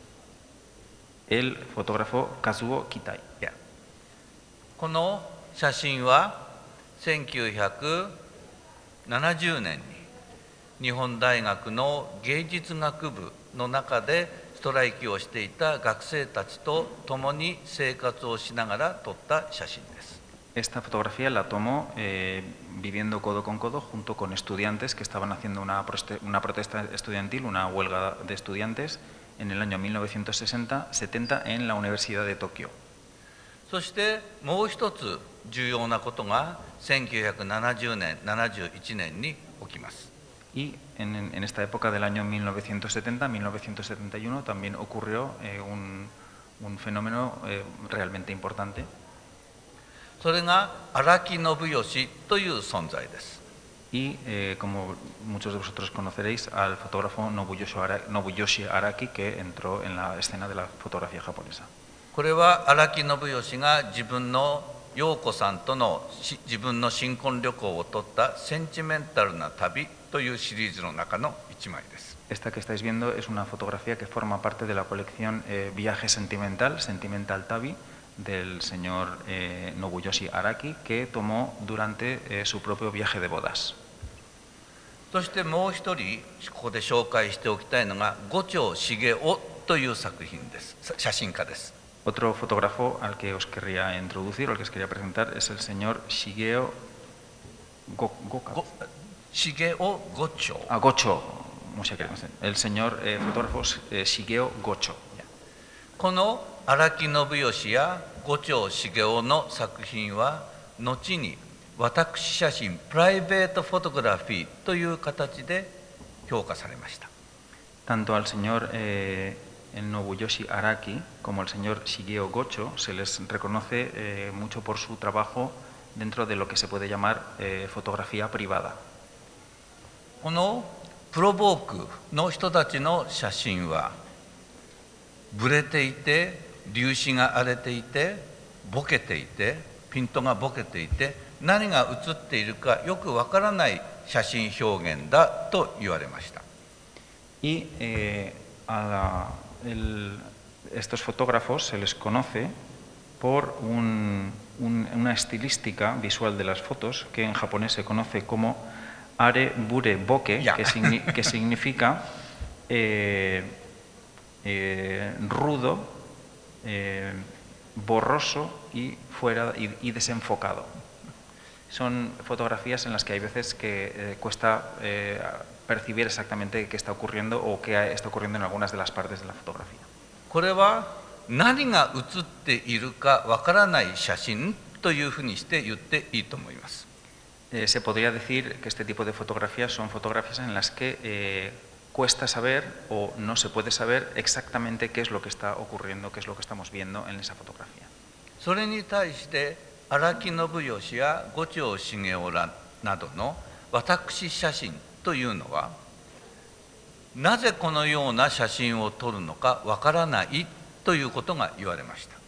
el fotógrafo Kazuo Kitai. Yeah. この写真はせんきゅうひゃくななじゅうねんに日本大学の芸術学部の中でストライキをしていた学生たちと共に生活をしながら撮った写真です。 Esta fotografía la tomó eh, viviendo codo con codo junto con estudiantes que estaban haciendo una, una protesta estudiantil, una huelga de estudiantes en el año mil novecientos sesenta setenta en la Universidad de Tokio. そしてもう一つ重要なことがせんきゅうひゃくななじゅうねん、ななじゅういちねんに起きます。 Y en, en esta época del año mil novecientos setenta a mil novecientos setenta y uno también ocurrió eh, un, un fenómeno eh, realmente importante. それが荒木信義という存在です。 Y eh, como muchos de vosotros conoceréis al fotógrafo Nobuyoshi Araki, Nobuyoshi Araki, que entró en la escena de la fotografía japonesa. これは荒木信義が自分の陽子さんとの自分の新婚旅行を撮ったセンチメンタルな旅というシリーズの中の一枚です。 Esta que estáis viendo es una fotografía que forma parte de la colección eh, Viaje Sentimental, Sentimental Tabi, del señor eh, Nobuyoshi Araki, que tomó durante eh, su propio viaje de bodas. そしてもう一人ここで紹介しておきたいのが五丁茂雄という作品です。写真家です。 Otro fotógrafo al que os querría introducir, o al que os quería presentar, es el señor Shigeo Go, Goka. Go, Shigeo Gocho. Ah, Gocho. El señor eh, fotógrafo eh, Shigeo Gocho. この荒木信義や五丁茂雄の作品は後に私写真、プライベートフォトグラフィーという形で評価されました。 Tanto al señor eh, Nobuyoshi Araki como al señor Shigeo Gocho se les reconoce eh, mucho por su trabajo dentro de lo que se puede llamar eh, fotografía privada. このプロボークの人たちの写真はブレていて、粒子が荒れていて、ボケていて、ピントがボケていて、何が写っているかよくわからない写真表現だと言われました。 Y eh, a la, el, estos fotógrafos se les conoce por un, un, una estilística visual de las fotos que en japonés se conoce como are bure boke, yeah. que, signi que significa eh, eh, rudo, eh, borroso y, fuera, y, y desenfocado. Son fotografías en las que hay veces que eh, cuesta eh, percibir exactamente qué está ocurriendo o qué está ocurriendo en algunas de las partes de la fotografía. これは何が写っているかわからない写真というふうにして言っていいと思います。 Eh, se podría decir que este tipo de fotografías son fotografías en las que eh, cuesta saber o no se puede saber exactamente qué es lo que está ocurriendo, qué es lo que estamos viendo en esa fotografía. それに対して荒木信義や五条茂雄らなどの私写真というのは、なぜこのような写真を撮るのかわからないということが言われました。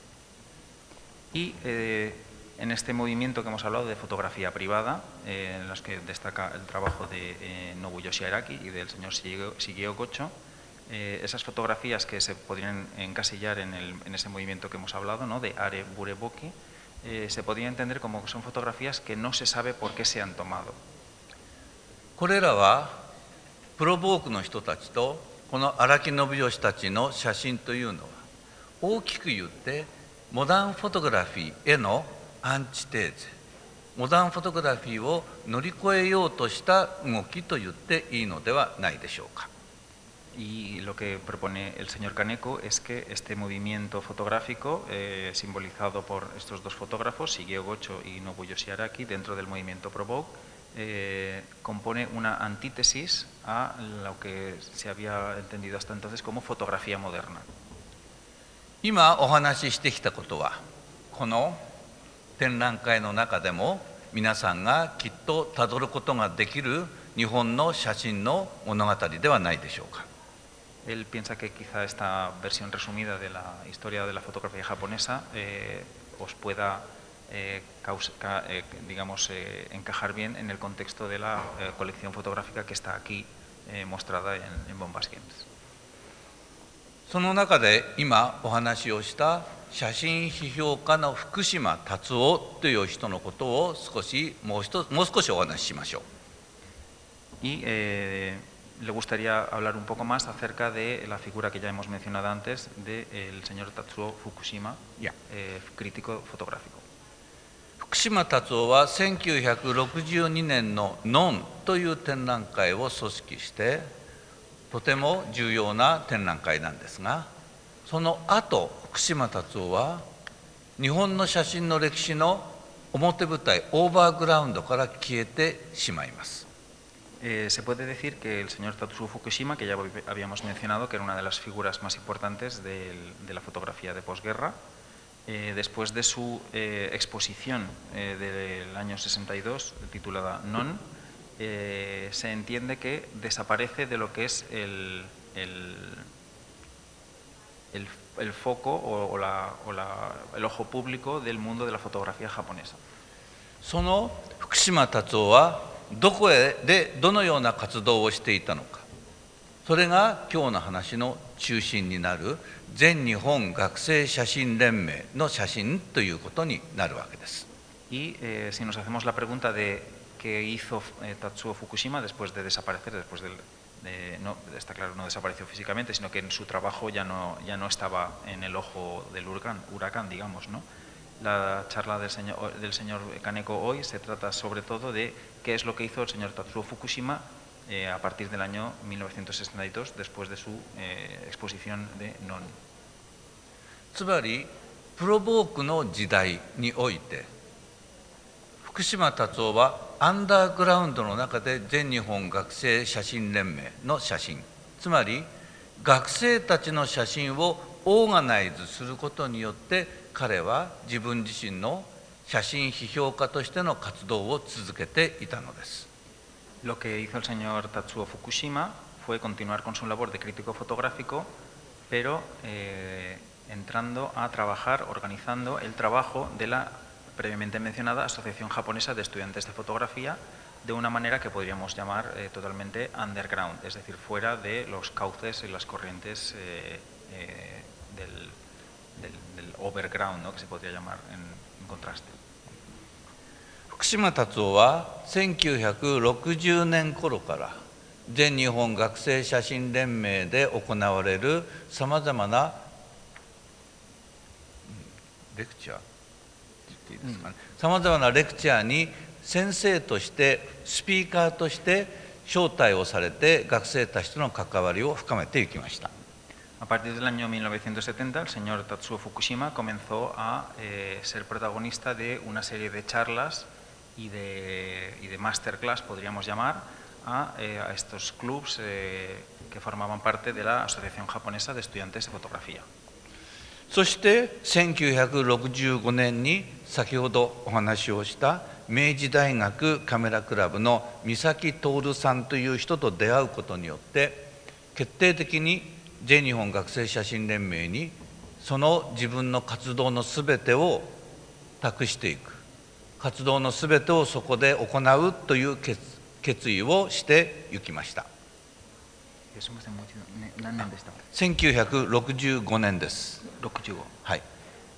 Y eh, en este movimiento que hemos hablado de fotografía privada, eh, en los que destaca el trabajo de eh, Nobuyoshi Araki y del señor Shigeo, Shigeo Gocho, eh, esas fotografías que se podrían encasillar en, el, en ese movimiento que hemos hablado, ¿no? de Are Bureboki, eh, se podría entender como que son fotografías que no se sabe por qué se han tomado. これらはプロボークの人たちとこの荒木信義たちの写真というのは大きく言ってモダンフォトグラフィーへのアンチテーゼ、モダンフォトグラフィーを乗り越えようとした動きと言っていいのではないでしょうか。 Y lo que propone el señor Kaneko es que este movimiento fotográfico, eh, simbolizado por estos dos fotógrafos, Shigeo Gocho y Nobuyoshi Araki, dentro del movimiento Provoke, eh, compone una antítesis a lo que se había entendido hasta entonces como fotografía moderna. 今お話ししてきたことは、この展覧会の中でも皆さんがきっとたどることができる日本の写真の物語ではないでしょうか。 Él piensa que quizá esta versión resumida de la historia de la fotografía japonesa eh, os pueda, eh, causa, eh, digamos, eh, encajar bien en el contexto de la eh, colección fotográfica que está aquí eh, mostrada en, en Bombas Games. その中で今お話をした写真批評家の福島達夫という人のことを少しもう一つもう少しお話ししましょう。 Y, eh, le gustaría hablar un poco más acerca de la figura que ya hemos mencionado antes del señor Tatsuo Fukushima, yeah. eh, crítico fotográfico. 福島達夫はせんきゅうひゃくろくじゅうにねんのノンという展覧会を組織してとても重要な展覧会なんですが、その後福島達夫は日本の写真の歴史の表舞台オーバーグラウンドから消えてしまいます。 Eh, se puede decir que el señor Tatsuo Fukushima, que ya habíamos mencionado que era una de las figuras más importantes de, de la fotografía de posguerra, eh, después de su eh, exposición eh, del año sesenta y dos, titulada Non, eh, se entiende que desaparece de lo que es el, el, el, el foco o, o, la, o la, el ojo público del mundo de la fotografía japonesa. その福島達夫はどこへでどのような活動をしていたのか、それが今日の話の中心になる全日本学生写真連盟の写真ということになるわけです。 Y eh, si nos hacemos la pregunta de qué hizo eh, Tatsuo Fukushima después de desaparecer, después del, de, no, está claro, no desapareció físicamente, sino que en su trabajo ya no, ya no estaba en el ojo del huracán, huracán digamos, ¿no? La charla del señor, del señor Kaneko hoy se trata sobre todo de qué es lo que hizo el señor Tatsuo Fukushima eh, a partir del año mil novecientos sesenta y dos, después de su eh, exposición de Non. つまりプロボークの時代において福福島達夫はアンダーグラウンドの中で全日本学生写真連盟の写真、つまり学生たちの写真をオーガナイズすることによって彼は自分自身の写真批評家としての活動を続けていたのです。 Lo que hizo el señor Tatsuo Fukushima fue continuar con su labor de crítico fotográfico, pero eh, entrando a trabajar, organizando el trabajo de la previamente mencionada Asociación Japonesa de Estudiantes de Fotografía, de una manera que podríamos llamar eh, totalmente underground, es decir, fuera de los cauces y las corrientes eh, eh, del, del, del overground, ¿no?, que se podría llamar en, en contraste. 福島達夫はせんきゅうひゃくろくじゅうねん頃から全日本学生写真連盟で行われるさまざまなレクチャーさまざまなレクチャーに先生としてスピーカーとして招待をされて学生たちとの関わりを深めていきました。 A partir del año mil novecientos setenta, el señor Tatsuo Fukushima comenzó a eh, ser protagonista de una serie de charlas y de, y de masterclass, podríamos llamar, a, eh, a estos clubs eh, que formaban parte de la Asociación Japonesa de Estudiantes de Fotografía. そしてせんきゅうひゃくろくじゅうごねんに先ほどお話をした明治大学カメラクラブの三崎徹さんという人と出会うことによって決定的に全日本学生写真連盟にその自分の活動のすべてを託していく、活動のすべてをそこで行うという決決意をしていきました。せんきゅうひゃくろくじゅうごねんです。はい。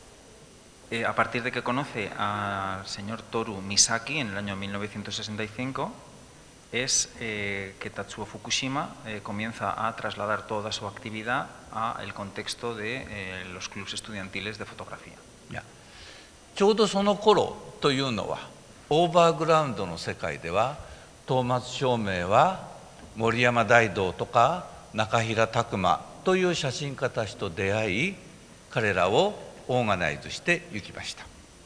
Eh, a partir de que conoce al señor Toru Misaki en el año mil novecientos sesenta y cinco, es eh, que Tatsuo Fukushima eh, comienza a trasladar toda su actividad al contexto de eh, los clubes estudiantiles de fotografía. ちょうどその頃というのは、オーバーグラウンドの世界では、東松照明は森山大道とか中平拓磨という写真家たちと出会い、彼らをオーガナイズしていきました。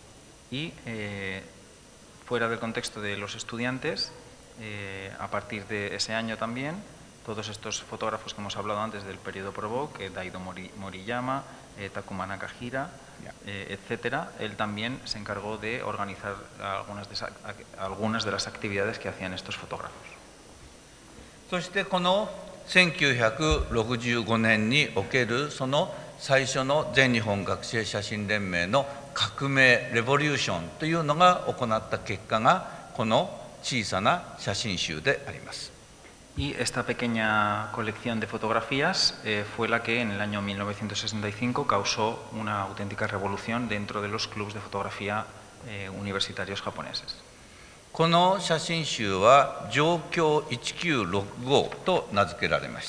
Y eh, fuera del contexto de los estudiantes, eh, a partir de ese año también, todos estos fotógrafos que hemos hablado antes del periodo Provoque, Daido Mori, Moriyama, eh, Takuma Nakahira, eh, etcétera, él también se encargó de organizar algunas de, algunas de las actividades que hacían estos fotógrafos. そしてこのせんきゅうひゃくろくじゅうごねんにおけるその最初の全日本学生写真連盟の革命レボリューションというのが行った結果がこの小さな写真集であります。 Y esta pequeña colección de fotografías eh, fue la que en el año mil novecientos sesenta y cinco causó una auténtica revolución dentro de los clubes de fotografía eh, universitarios japoneses. この写真集は状況せんきゅうひゃくろくじゅうごと名付けられました。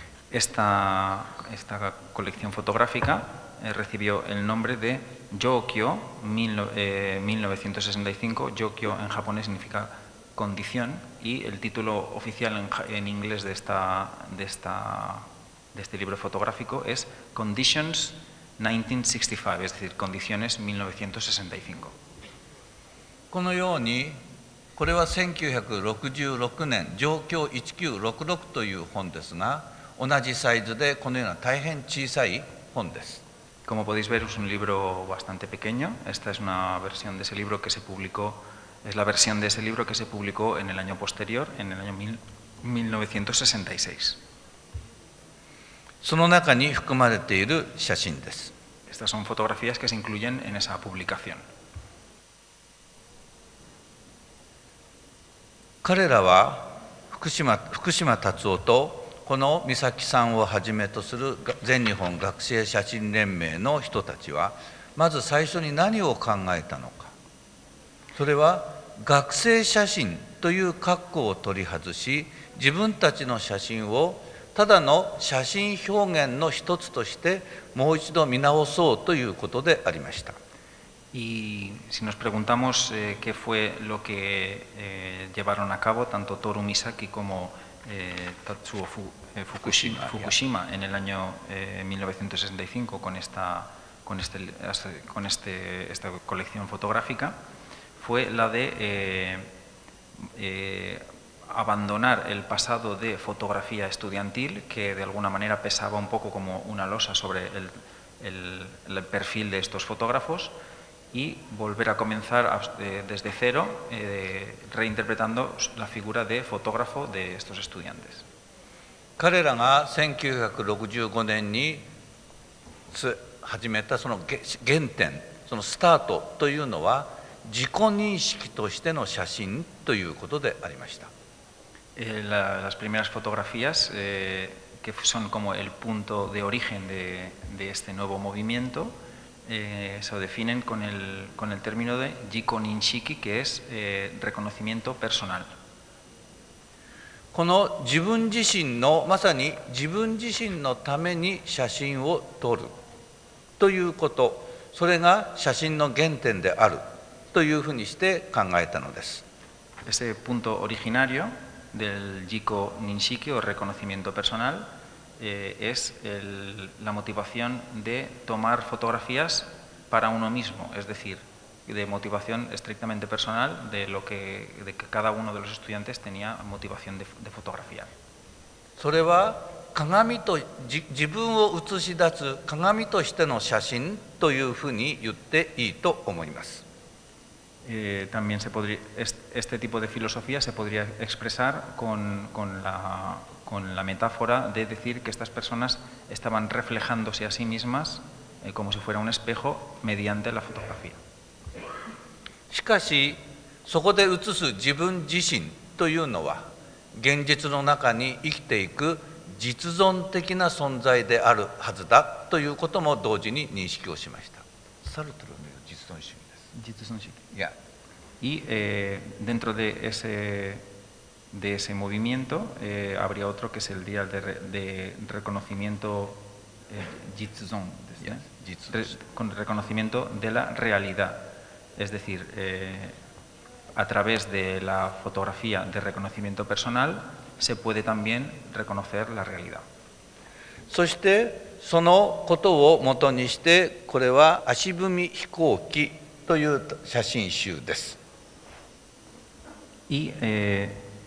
Esta, esta colección fotográfica eh, recibió el nombre de Jokyo mil, eh, mil novecientos sesenta y cinco. Jokyo en japonés significa condición y el título oficial en, en inglés de, esta, de, esta, de este libro fotográfico es Conditions mil novecientos sesenta y cinco, es decir, Condiciones mil novecientos sesenta y cinco. このようにこれはせんきゅうひゃくろくじゅうろくねん状況せんきゅうひゃくろくじゅうろくという本ですが、同じサイズでこのような大変小さい本です。 Como podéis ver, es un libro bastante pequeño. Esta es una versión de ese libro que se publicó, es la versión de ese libro que se publicó en el año posterior, en el año mil novecientos sesenta y seis. その中に含まれている写真です。 Estas son fotografías que se incluyen en esa publicación. 彼らは福島、福島達夫とこの美咲さんをはじめとする全日本学生写真連盟の人たちはまず最初に何を考えたのか。それは学生写真という括弧を取り外し、自分たちの写真をただの写真表現の一つとしてもう一度見直そうということでありました。 Y si nos preguntamos eh, qué fue lo que eh, llevaron a cabo tanto Toru Misaki como eh, Tatsuo Fu, eh, Fukushima, Fukushima en el año eh, mil novecientos sesenta y cinco con esta, con este, con este, esta colección fotográfica, fue la de eh, eh, abandonar el pasado de fotografía estudiantil, que de alguna manera pesaba un poco como una losa sobre el, el, el perfil de estos fotógrafos, y volver a comenzar a, eh, desde cero, eh, reinterpretando la figura de fotógrafo de estos estudiantes. 彼らがせんきゅうひゃくろくじゅうごねんに始めたその原点、そのスタートというのは自己認識としての写真ということでありました。 Eh, la, las primeras fotografías eh, que son como el punto de origen de, de este nuevo movimiento eh, se definen con el, con el término de jiko ninshiki, que es eh, reconocimiento personal. この自分自身のまさに自分自身のために写真を撮るということ、それが写真の原点であるというふうにして考えたのです。 Ese punto originario del jiko ninshiki o reconocimiento personal eh, es el, la motivación de tomar fotografías para uno mismo, es decir, de motivación estrictamente personal, de lo que, de que cada uno de los estudiantes tenía motivación de, de fotografiar. それは鏡と自分を映し出す鏡としての写真というふうに言っていいと思います。 Eh, también se podría, este tipo de filosofía se podría expresar con, con, la, con la metáfora de decir que estas personas estaban reflejándose a sí mismas eh, como si fuera un espejo mediante la fotografía. しかしそこで映す自分自身というのは現実の中に生きていく実存的な存在であるはずだということも同時に認識をしました。サルトルの実存主義です。 Yeah. Y eh, dentro de ese, de ese movimiento eh, habría otro que es el día de, re, de reconocimiento eh, Jitsuzon, Yeah. Re, con reconocimiento de la realidad. Es decir, eh, a través de la fotografía de reconocimiento personal se puede también reconocer la realidad. そしてそのことをもとにしてこれは足踏み飛行機という写真集です。 Y eh,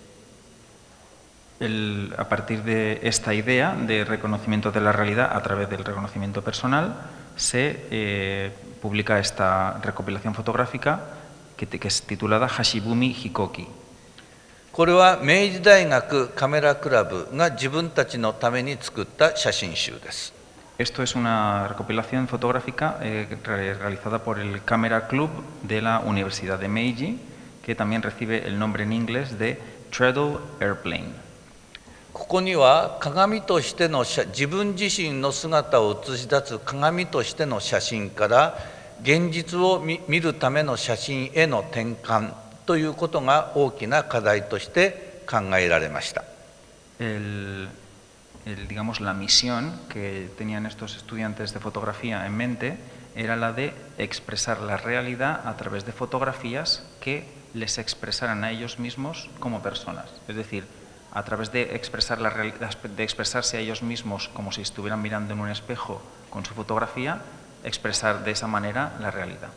el, a partir de esta idea de reconocimiento de la realidad a través del reconocimiento personal se eh, publica esta recopilación fotográfica que, que es titulada Hashibumi Hikoki. これは明治大学カメラクラブが自分たちのために作った写真集です。 Esto es una recopilación fotográfica eh, realizada por el Camera Club de la Universidad de Meiji, que también recibe el nombre en inglés de Treadle Airplane. ここには鏡としての自分自身の姿を映し出す鏡としての写真から現実を見るための写真への転換ということが大きな課題として考えられました。 El, el, digamos, la misión que tenían estos estudiantes de fotografía en mente era la de expresar la realidad a través de fotografías que les expresaran a ellos mismos como personas. Es decir, a través de, expresar la realidad, de expresarse a ellos mismos como si estuvieran mirando en un espejo con su fotografía, expresar de esa manera la realidad.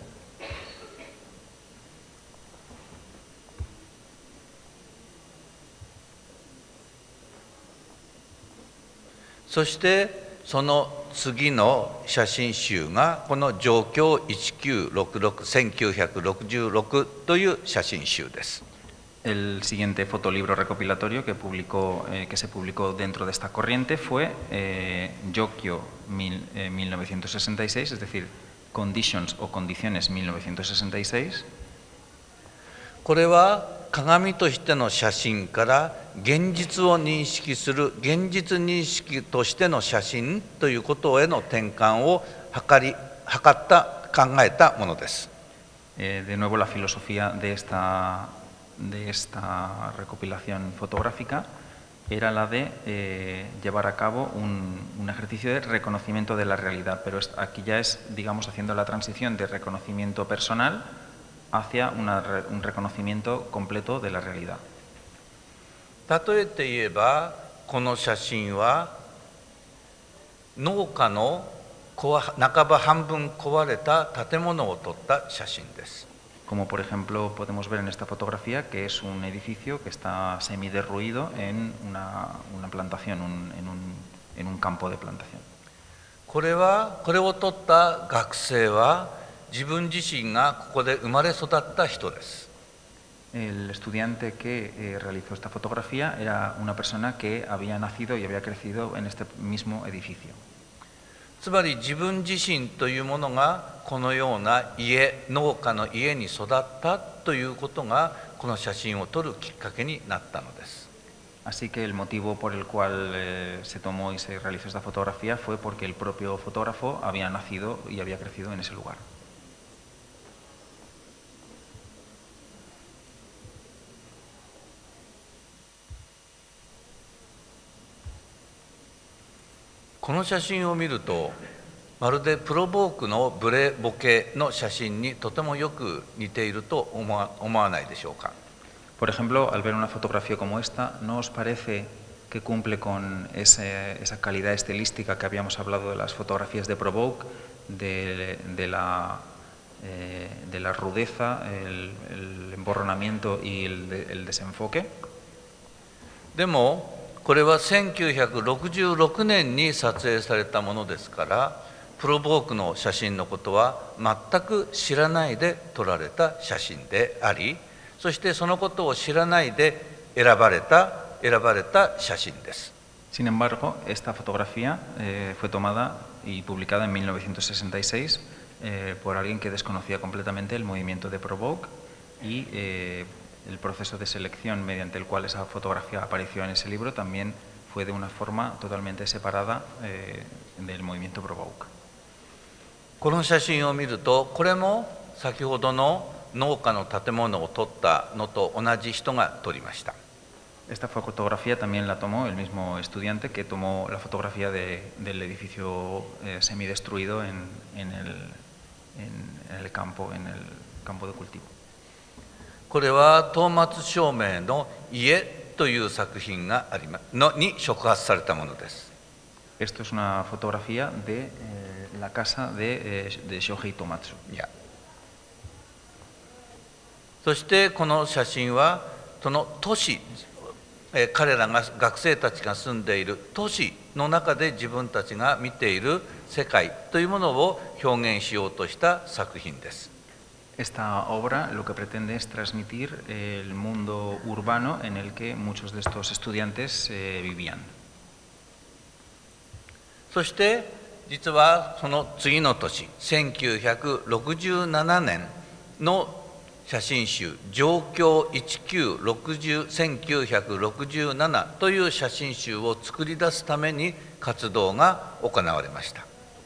そしてその次の写真集がこの状況いちきゅうろくろく、せんきゅうひゃくろくじゅうろくという写真集です。 El siguiente fotolibro recopilatorio que, publicó, eh, que se publicó dentro de esta corriente fue eh, Yokyo mil, eh, mil novecientos sesenta y seis, es decir, Conditions o Condiciones mil novecientos sesenta y seis. これは鏡としての写真から現実を認識する現実認識としての写真ということへの転換を図り、図った考えたものです。 Eh, de nuevo la filosofía de esta, de esta recopilación fotográfica era la de eh, llevar a cabo un, un ejercicio de reconocimiento de la realidad, pero es, aquí ya es, digamos, haciendo la transición de reconocimiento personal hacia una, un reconocimiento completo de la realidad. 例えて言えばこの写真は農家の半ば半分壊れた建物を撮った写真です。 como por ejemplo podemos ver en esta fotografía, que es un edificio que está semiderruido en una, una plantación, un, en, un, en un campo de plantación. これはこれを撮った学生は自分自身がここで生まれ育った人です。 El estudiante que eh, realizó esta fotografía era una persona que había nacido y había crecido en este mismo edificio. つまり自分自身というものがこのような家、農家の家に育ったということがこの写真を撮るきっかけになったのです。 Así que el motivo por el cual eh, se tomó y se realizó esta fotografía fue porque el propio fotógrafo había nacido y había crecido en ese lugar. この写真を見ると、まるでプロボークのブレボケの写真にとてもよく似ていると思わ、思わないでしょうか。 Por ejemplo, al ver una fotografía como esta, ¿no os parece que cumple con ese, esa calidad estilística que habíamos hablado de las fotografías de Provoke, de, de, la, eh, de la rudeza, el, el emborronamiento y el, de, el desenfoque? でもこれはせんきゅうひゃくろくじゅうろくねんに撮影されたものですから、プロボークの写真のことは全く知らないで撮られた写真であり、そしてそのことを知らないで選ばれた選ばれた写真です。 Sin embargo, esta fotografía eh, fue tomada y publicada en mil novecientos sesenta y seis eh, por alguien que desconocía completamente el movimiento de Provoke y eh, el proceso de selección mediante el cual esa fotografía apareció en ese libro también fue de una forma totalmente separada eh, del movimiento Provoke. この写真を見ると、これも先ほどの農家の建物を撮ったのと同じ人が撮りました。 Esta fotografía también la tomó el mismo estudiante que tomó la fotografía de, del edificio eh, semidestruido en, en, el, en, en el campo, en el campo de cultivo. これは東松照明の家という作品がありまのに触発されたものです。 Esto es una fotografía de eh, la casa de, eh, de Shohei Tomatsu. いや。そしてこの写真はその都市、えー、彼らが学生たちが住んでいる都市の中で自分たちが見ている世界というものを表現しようとした作品です。 Esta obra lo que pretende es transmitir el mundo urbano en el que muchos de estos estudiantes eh, vivían. そして実はその次の年せんきゅうひゃくろくじゅうななねんの写真集「状況せんきゅうひゃくろくじゅうなな」という写真集を作り出すために活動が行われました。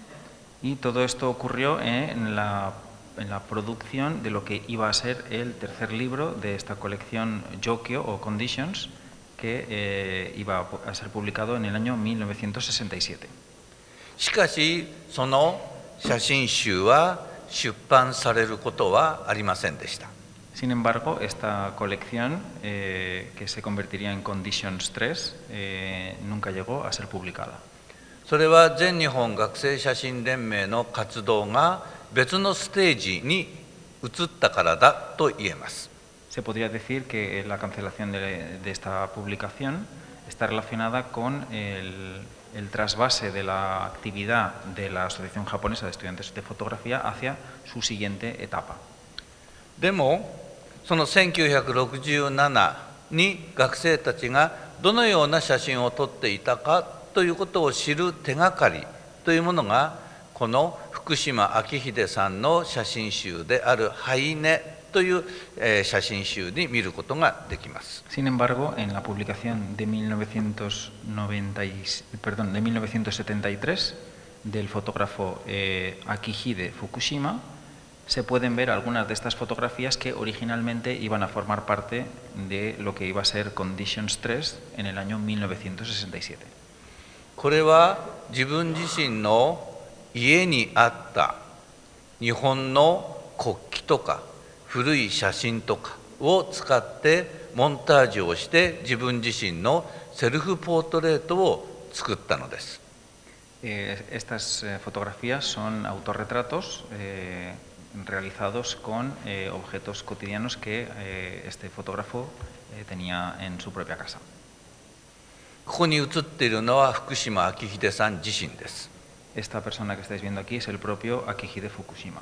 Y todo esto ocurrió en la en la producción de lo que iba a ser el tercer libro de esta colección Jokyo o Conditions, que eh, iba a ser publicado en el año mil novecientos sesenta y siete. しかしその写真集は出版されることはありませんでした。 Sin embargo, esta colección, eh, que se convertiría en Conditions tres, eh, nunca llegó a ser publicada. それは全日本学生写真連盟の活動が別のステージに移ったからだと言えます。 Se podría decir que la cancelación de, de esta publicación está relacionada con el, el trasvase de la actividad de la Asociación Japonesa de Estudiantes de Fotografía hacia su siguiente etapa. でもそのせんきゅうひゃくろくじゅうななに学生たちがどのような写真を撮っていたかということを知る手がかりというものがこの福島明秀さんの写真集である「ハイネ」という写真集に見ることができます。 Sin embargo, en la publicación de mil novecientos noventa, perdón, de mil novecientos setenta y tres del fotógrafo eh, Akihide Fukushima, se pueden ver algunas de estas fotografías que originalmente iban a formar parte de lo que iba a ser Conditions tres en el año mil novecientos sesenta y siete. これは自分自身の家にあった日本の国旗とか古い写真とかを使ってモンタージュをして自分自身のセルフポートレートを作ったのです。 Eh, estas eh, fotografías son autorretratos eh, realizados con eh, objetos cotidianos que eh, este fotógrafo eh, tenía en su propia casa. ここに写っているのは福島昭秀さん自身です。 Esta persona que estáis viendo aquí es el propio Akihide Fukushima.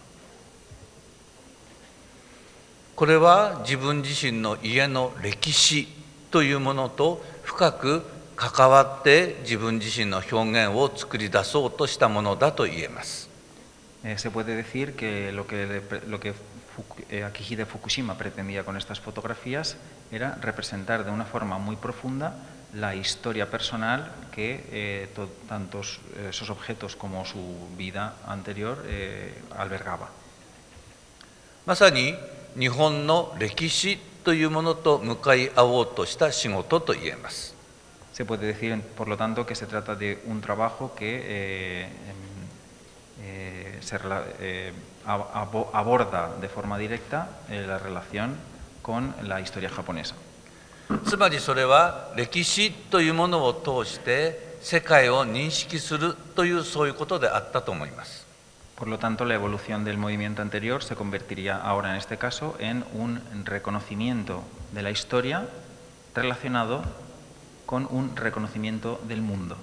これは自分自身の家の歴史というものと深く関わって自分自身の表現を作り出そうとしたものだと言えます。 Eh, se puede decir que lo que, lo que Fuku, eh, Akihide Fukushima pretendía con estas fotografías era representar de una forma muy profunda la historia personal que eh, to, tantos eh, esos objetos como su vida anterior eh, albergaba. まさに日本の歴史というものと向かい合おうとした仕事と言えます。 Se puede decir, por lo tanto, que se trata de un trabajo que eh, eh, se eh, aborda de forma directa eh, la relación con la historia japonesa. つまりそれは歴史というものを通して世界を認識するというそういうことであったと思います。 Por lo tanto, la evolución del movimiento anterior se convertiría ahora en este caso en un reconocimiento de la historia relacionado con un reconocimiento del mundo.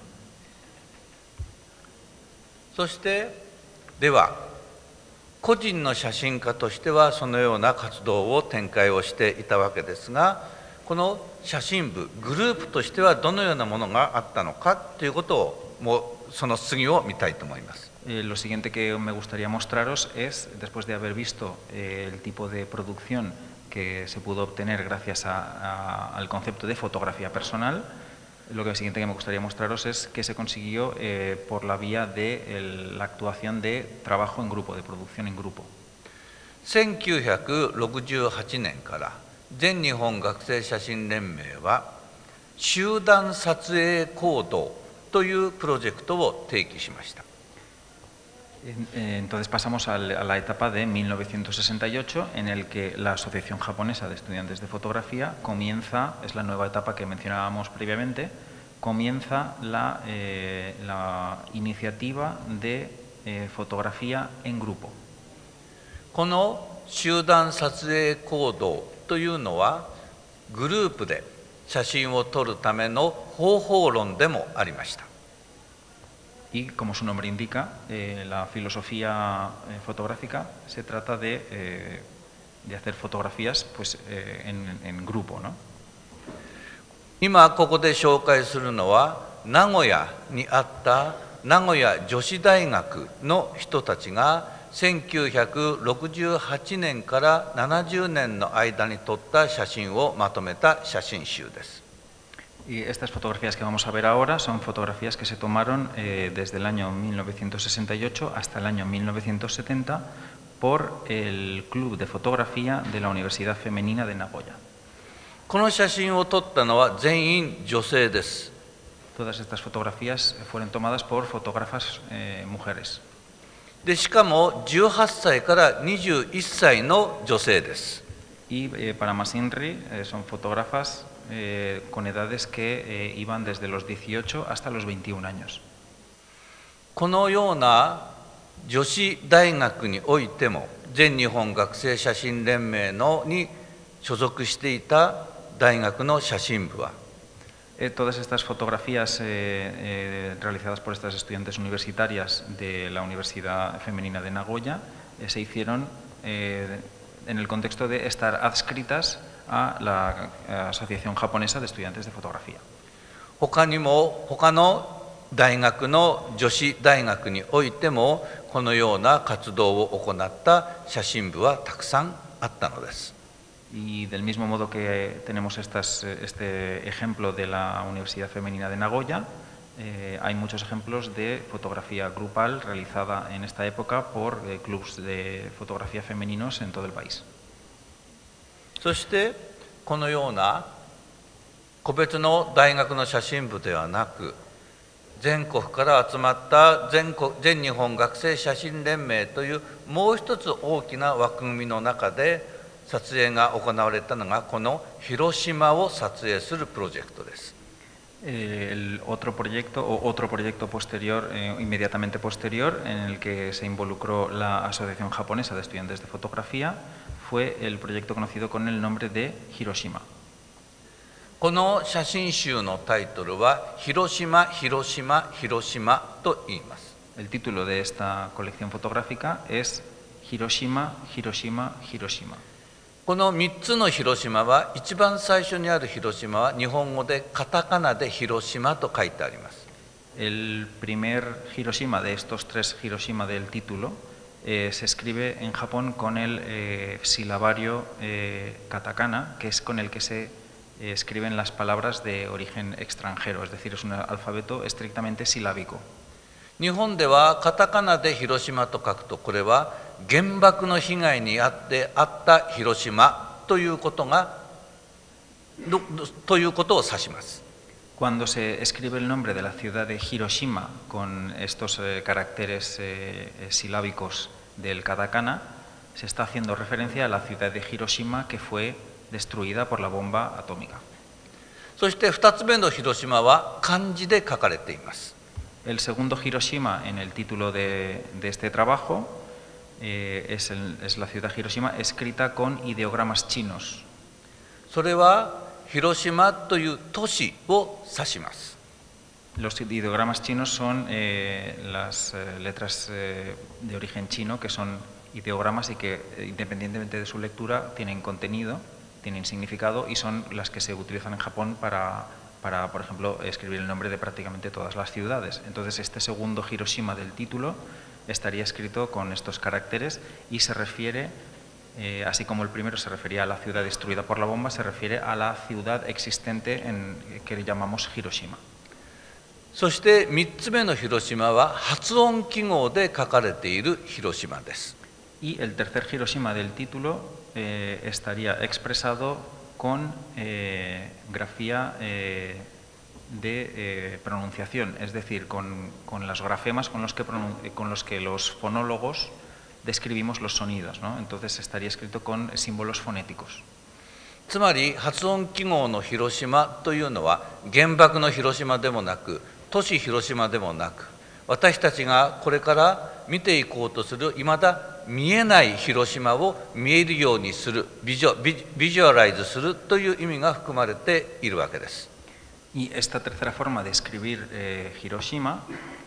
そしてでは個人の写真家としてはそのような活動を展開をしていたわけですが、この写真部グループとしてはどのようなものがあったのかということをもうその次を見たいと思います。 Eh, lo siguiente que me gustaría mostraros es, después de haber visto eh, el tipo de producción que se pudo obtener gracias a, a, al concepto de fotografía personal, lo que siguiente que me gustaría mostraros es que se consiguió eh, por la vía de el, la actuación de trabajo en grupo, de producción en grupo. せんきゅうひゃくろくじゅうはちねんから全日本学生写真連盟は集団撮影行動というプロジェクトを提起しました。 Entonces pasamos a la etapa de mil novecientos sesenta y ocho en el que la Asociación Japonesa de Estudiantes de Fotografía comienza, es la nueva etapa que mencionábamos previamente, comienza la, eh, la iniciativa de eh, fotografía en grupo. この集団撮影行動というのはグループで写真を撮るための方法論でもありました。 Y como su nombre indica, eh, la filosofía eh, fotográfica se trata de, eh, de hacer fotografías pues, eh, en, en grupo, ¿no? 今ここで紹介するのは名古屋にあった名古屋女子大学の人たちがせんきゅうひゃくろくじゅうはちねんからななじゅうねんの間に撮った写真をまとめた写真集です。 Y estas fotografías que vamos a ver ahora son fotografías que se tomaron eh, desde el año mil novecientos sesenta y ocho hasta el año mil novecientos setenta por el Club de Fotografía de la Universidad Femenina de Nagoya. この写真を撮ったのは全員女性です。 Todas estas fotografías fueron tomadas por fotógrafas eh, mujeres. でしかもじゅうはっさいからにじゅういっさいの女性です。 Y eh, para Masinri eh, son fotógrafas eh, con edades que eh, iban desde los dieciocho hasta los veintiún años. このような女子大学においても全日本学生写真連盟のに所属していた大学の写真部は Eh, todas estas fotografías eh, eh, realizadas por estas estudiantes universitarias de la Universidad Femenina de Nagoya eh, se hicieron eh, en el contexto de estar adscritas a la Asociación Japonesa de Estudiantes de Fotografía. 他にも他の大学の女子大学においてもこのような活動を行った写真部はたくさんあったのです。 Y del mismo modo que tenemos estas, este ejemplo de la Universidad Femenina de Nagoya, eh, hay muchos ejemplos de fotografía grupal realizada en esta época por eh, clubes de fotografía femeninos en todo el país. そしてこのような個別の大学の写真部ではなく全国から集まった全国全日本学生写真連盟というもう一つ大きな枠組みの中で 撮影が行われたのがこの広島を撮影するプロジェクトです。 El otro proyecto, o otro proyecto posterior, eh, inmediatamente posterior, en el que se involucró la Asociación Japonesa de Estudiantes de Fotografía, fue el proyecto conocido con el nombre de Hiroshima. この写真集のタイトルは「広島、広島、広島」と言います。 El título de esta colección fotográfica es Hiroshima, Hiroshima, Hiroshima. このみっつの広島は、一番最初にある広島は日本語でカタカナで広島と書いてあります。 El primer Hiroshima de estos tres Hiroshima del título eh, se escribe en Japón con el eh, silabario eh, katakana, que es con el que se eh, escriben las palabras de origen extranjero, es decir, es un alfabeto estrictamente silábico. 日本ではカタカナで広島と書くと、これは原爆の被害にあってあった広島ということがということを指します。 Cuando se escribe el nombre de la ciudad de Hiroshima con estos eh, caracteres eh, silábicos del katakana, se está haciendo referencia a la ciudad de Hiroshima que fue destruida por la bomba atómica. そしてふたつめの広島は漢字で書かれています。 El segundo Hiroshima en el título de, de este trabajo eh, es, el, es la ciudad Hiroshima escrita con ideogramas chinos. それは広島という都市を指します。 Los ideogramas chinos son eh, las eh, letras eh, de origen chino, que son ideogramas y que, independientemente de su lectura, tienen contenido, tienen significado y son las que se utilizan en Japón para, para, por ejemplo, escribir el nombre de prácticamente todas las ciudades. Entonces, este segundo Hiroshima del título estaría escrito con estos caracteres y se refiere, eh, así como el primero se refería a la ciudad destruida por la bomba, se refiere a la ciudad existente en, que llamamos Hiroshima. そしてみっつめの広島は発音記号で書かれている広島です。 Y el tercer Hiroshima del título eh, estaría expresado con eh, grafía eh, de eh, pronunciación, es decir, con, con los grafemas con los, que con los que los fonólogos describimos los sonidos, ¿no? Entonces estaría escrito con símbolos fonéticos. つまり発音記号の広島というのは原爆の広島でもなく、都市広島でもなく、私たちがこれから見ていこうとするいまだ見えない広島を見えるようにする、ビジュ、ビ、ビジュアライズするという意味が含まれているわけです。 Y esta tercera forma de escribir eh, Hiroshima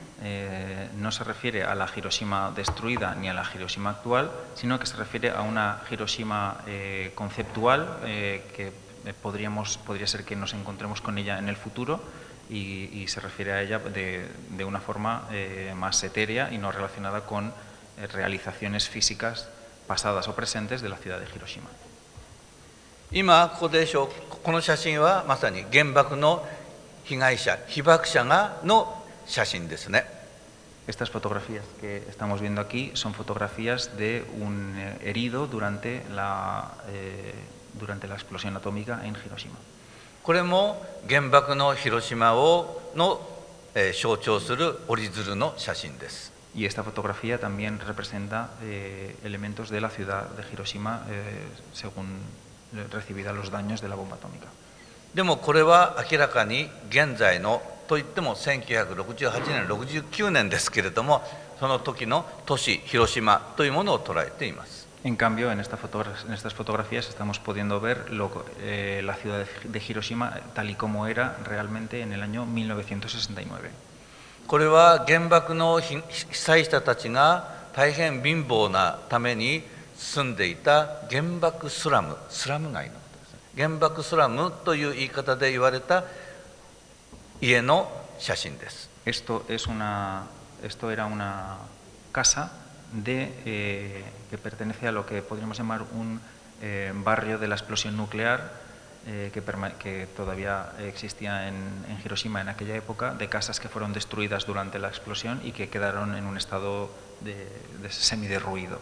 eh, no se refiere a la Hiroshima destruida ni a la Hiroshima actual, sino que se refiere a una Hiroshima eh, conceptual eh, que podríamos, podría ser que nos encontremos con ella en el futuro y, y se refiere a ella de, de una forma eh, más etérea y no relacionada con eh, realizaciones físicas pasadas o presentes de la ciudad de Hiroshima. 今ここでしょう、この写真はまさに原爆の被害者、被爆者がの写真ですね。 Estas fotografías que estamos viendo aquí son fotografías de un herido durante la, eh, durante la explosión atómica en Hiroshima. これも原爆の広島をの、えー、象徴する折り鶴の写真です。 Y esta fotografía también representa eh, elementos de la ciudad de Hiroshima eh, según recibida los daños de la bomba atómica. でもこれは明らかに現在のといってもせんきゅうひゃくろくじゅうはちねん、ろくじゅうきゅうねんですけれども、その時の都市広島というものを捉えています。 En cambio, en, esta en estas fotografías estamos pudiendo ver lo, eh, la ciudad de Hiroshima tal y como era realmente en el año mil novecientos sesenta y nueve. これは原爆の被災者たちが大変貧乏なために住んでいた原爆スラム、スラム街のことですね。原爆スラムという言い方で言われた家の写真です。 Esto es una, esto era una casa de, eh, que pertenece a lo que podríamos llamar un eh, barrio de la explosión nuclear eh, que, que todavía existía en, en Hiroshima en aquella época, de casas que fueron destruidas durante la explosión y que quedaron en un estado de, de semiderruido.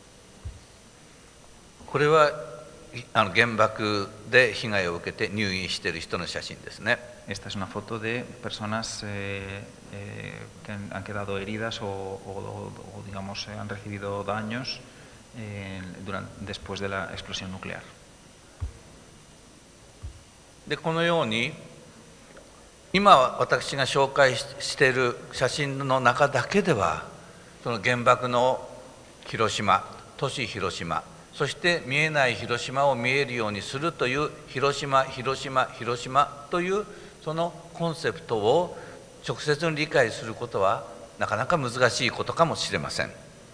これはあの原爆で被害を受けて入院している人の写真ですね。 Esta es una foto de personas eh, eh, que han, han quedado heridas o, o, o digamos, han recibido daños eh, durante, después de la explosión nuclear. でこのように今私が紹介している写真の中だけでは、その原爆の広島、都市広島、そして見えない広島を見えるようにするという広島、広島、広島というそのコンセプトを直接に理解することはなかなか難しいことかもしれません。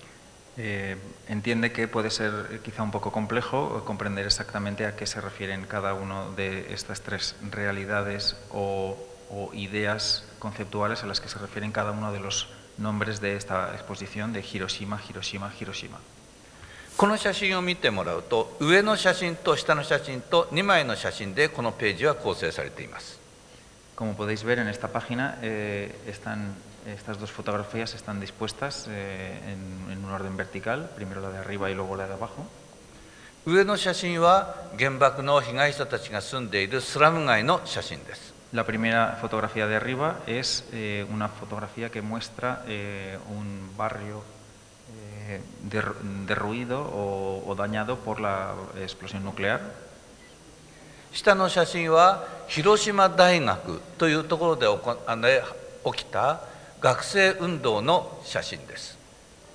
Eh, entiende que puede ser quizá un poco complejo comprender exactamente a qué se refieren cada una de estas tres realidades o, o ideas conceptuales a las que se refieren cada uno de los nombres de esta exposición de Hiroshima, Hiroshima, Hiroshima. この写真を見てもらうと、上の写真と下の写真とにまいの写真でこのページは構成されています。 Como podéis ver en esta página, eh, están, estas dos fotografías están dispuestas eh, en, en un orden vertical, primero la de arriba y luego la de abajo. 上の写真は原爆の被害者たちが住んでいるスラム街の写真です。 La primera fotografía de arriba es eh, una fotografía que muestra eh, un barrio eh, der, derruido o, o dañado por la explosión nuclear. 下の写真は広島大学というところで起きた学生運動の写真です。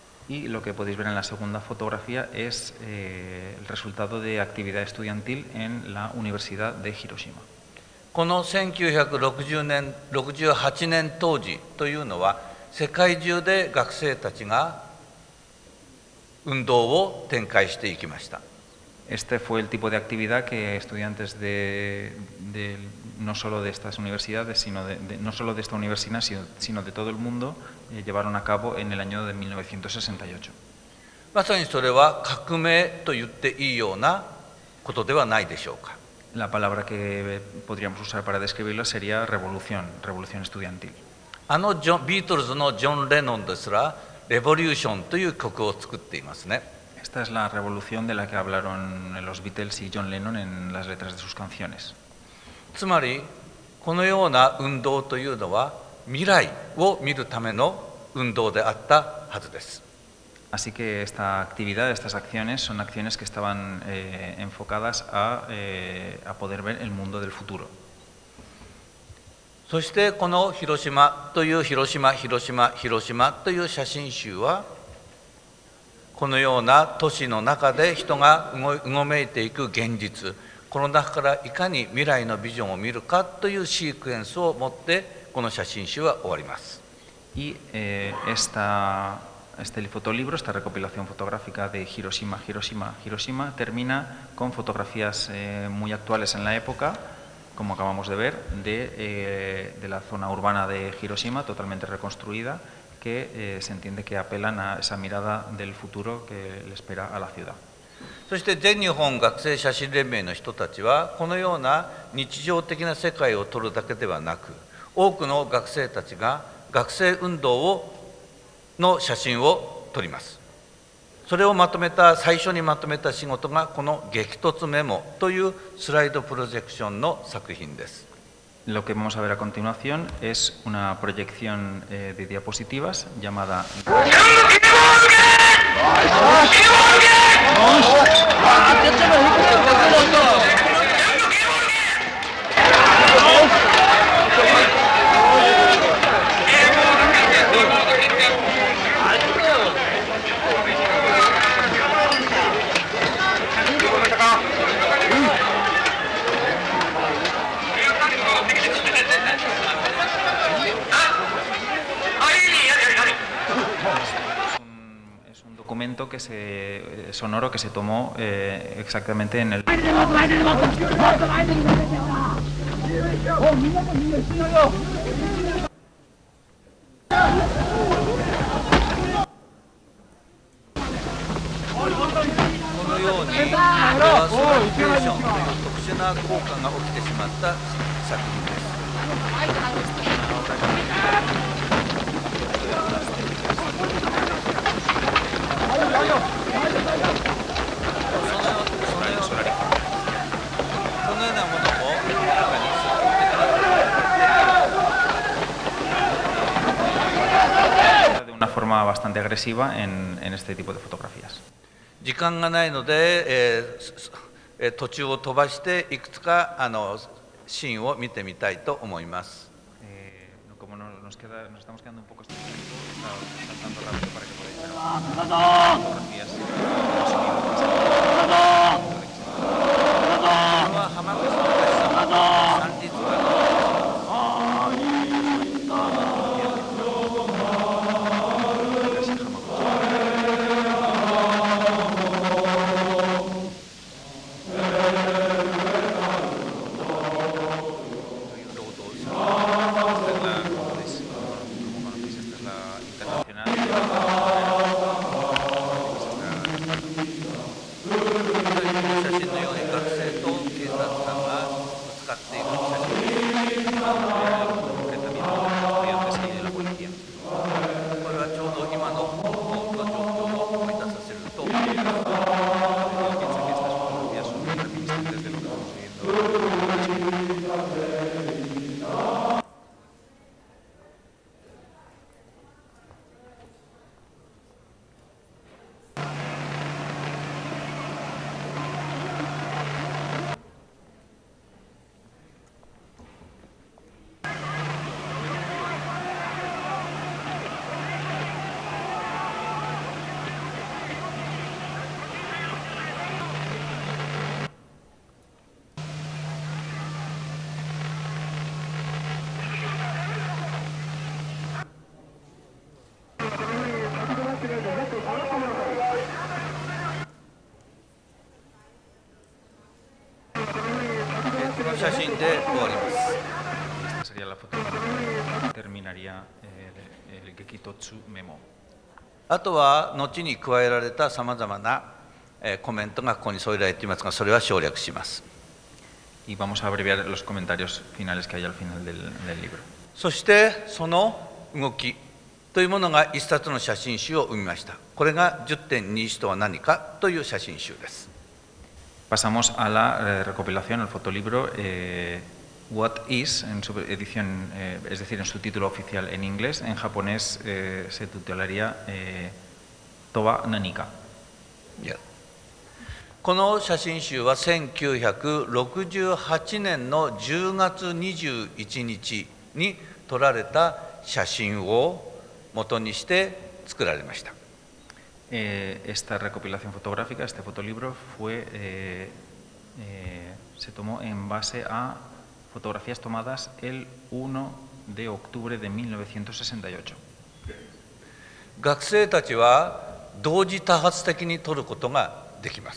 Y lo que podéis ver en la segunda fotografía es eh, el resultado de actividad estudiantil en la Universidad de Hiroshima. このせんきゅうひゃくろくじゅうねん、ろくじゅうはちねん当時というのは、世界中で学生たちが運動を展開していきました。 Este fue el tipo de actividad que estudiantes de, de no solo de estas universidades, sino de, de, no solo de esta universidad, sino, sino de todo el mundo, eh, llevaron a cabo en el año de mil novecientos sesenta y ocho. まさにそれは革命と言っていいようなことではないでしょうか。 La palabra que podríamos usar para describirlo sería revolución, revolución estudiantil. あのジョンビートルズのジョン・レノンですら、レボリューションという曲を作っていますね。 Esta es la revolución de la que hablaron los Beatles y John Lennon en las letras de sus canciones. つまりこのような運動というのは未来を見るための運動であったはずです。 Así que esta actividad, estas acciones, son acciones que estaban eh, enfocadas a, eh, a poder ver el mundo del futuro. そしてこの広島という広島、広島、広島という写真集は、このような都市の中で人がうごめいていく現実、この中からいかに未来のビジョンを見るかというシークエンスを持ってこの写真集は終わります。 Y eh, esta, este fotolibro, esta recopilación fotográfica de Hiroshima, Hiroshima, Hiroshima, termina con fotografías eh, muy actuales en la época, como acabamos de ver, de, eh, de la zona urbana de Hiroshima, totalmente reconstruida, que eh, se entiende que apelan a esa mirada del futuro que le espera a la ciudad. そして全日本学生写真連盟の人たちはこのような日常的な世界を撮るだけではなく、多くの学生たちが学生運動をの写真を撮ります。それをまとめた最初にまとめた仕事がこの激突メモというスライドプロジェクションの作品です。 Lo que vamos a ver a continuación es una proyección eh, de diapositivas llamada documento que se, sonoro que se tomó eh, exactamente en el... このようにレアソラリテーションという特殊な効果が起きてしまった作品です。 de una forma bastante agresiva en, en este tipo de fotografías. 時間がないので、えー、途中を飛ばしていくつかあのシーンを見てみたいと思います。 como no- nos, queda, nos estamos quedando un poco estrechos, está saltando rápido para que podáis ver fotografías. Esta sería la fotografía. Terminaría el, el Gekitotsu Memo. あとは後に加えられたさまざまなコメントがここに添えられていますが、それは省略します。 Y vamos a abreviar los comentarios finales que hay al final del, del libro. そしてその動きというものが一冊の写真集を生みました。これが じゅってんにいち とは何かという写真集です。 Pasamos a la eh, recopilación, al fotolibro eh, What Is, en su edición, eh, es decir, en su título oficial en inglés. En japonés eh, se titularía eh, Toba Nanika. Yeah. この写真集はせんきゅうひゃくろくじゅうはちねんのじゅうがつにじゅういちにちに撮られた写真を元にして作られました。 Eh, esta recopilación fotográfica, este fotolibro, fue, eh, eh, se tomó en base a fotografías tomadas el uno de octubre de mil novecientos sesenta y ocho. 学生たちは同時多発的に撮ることができます。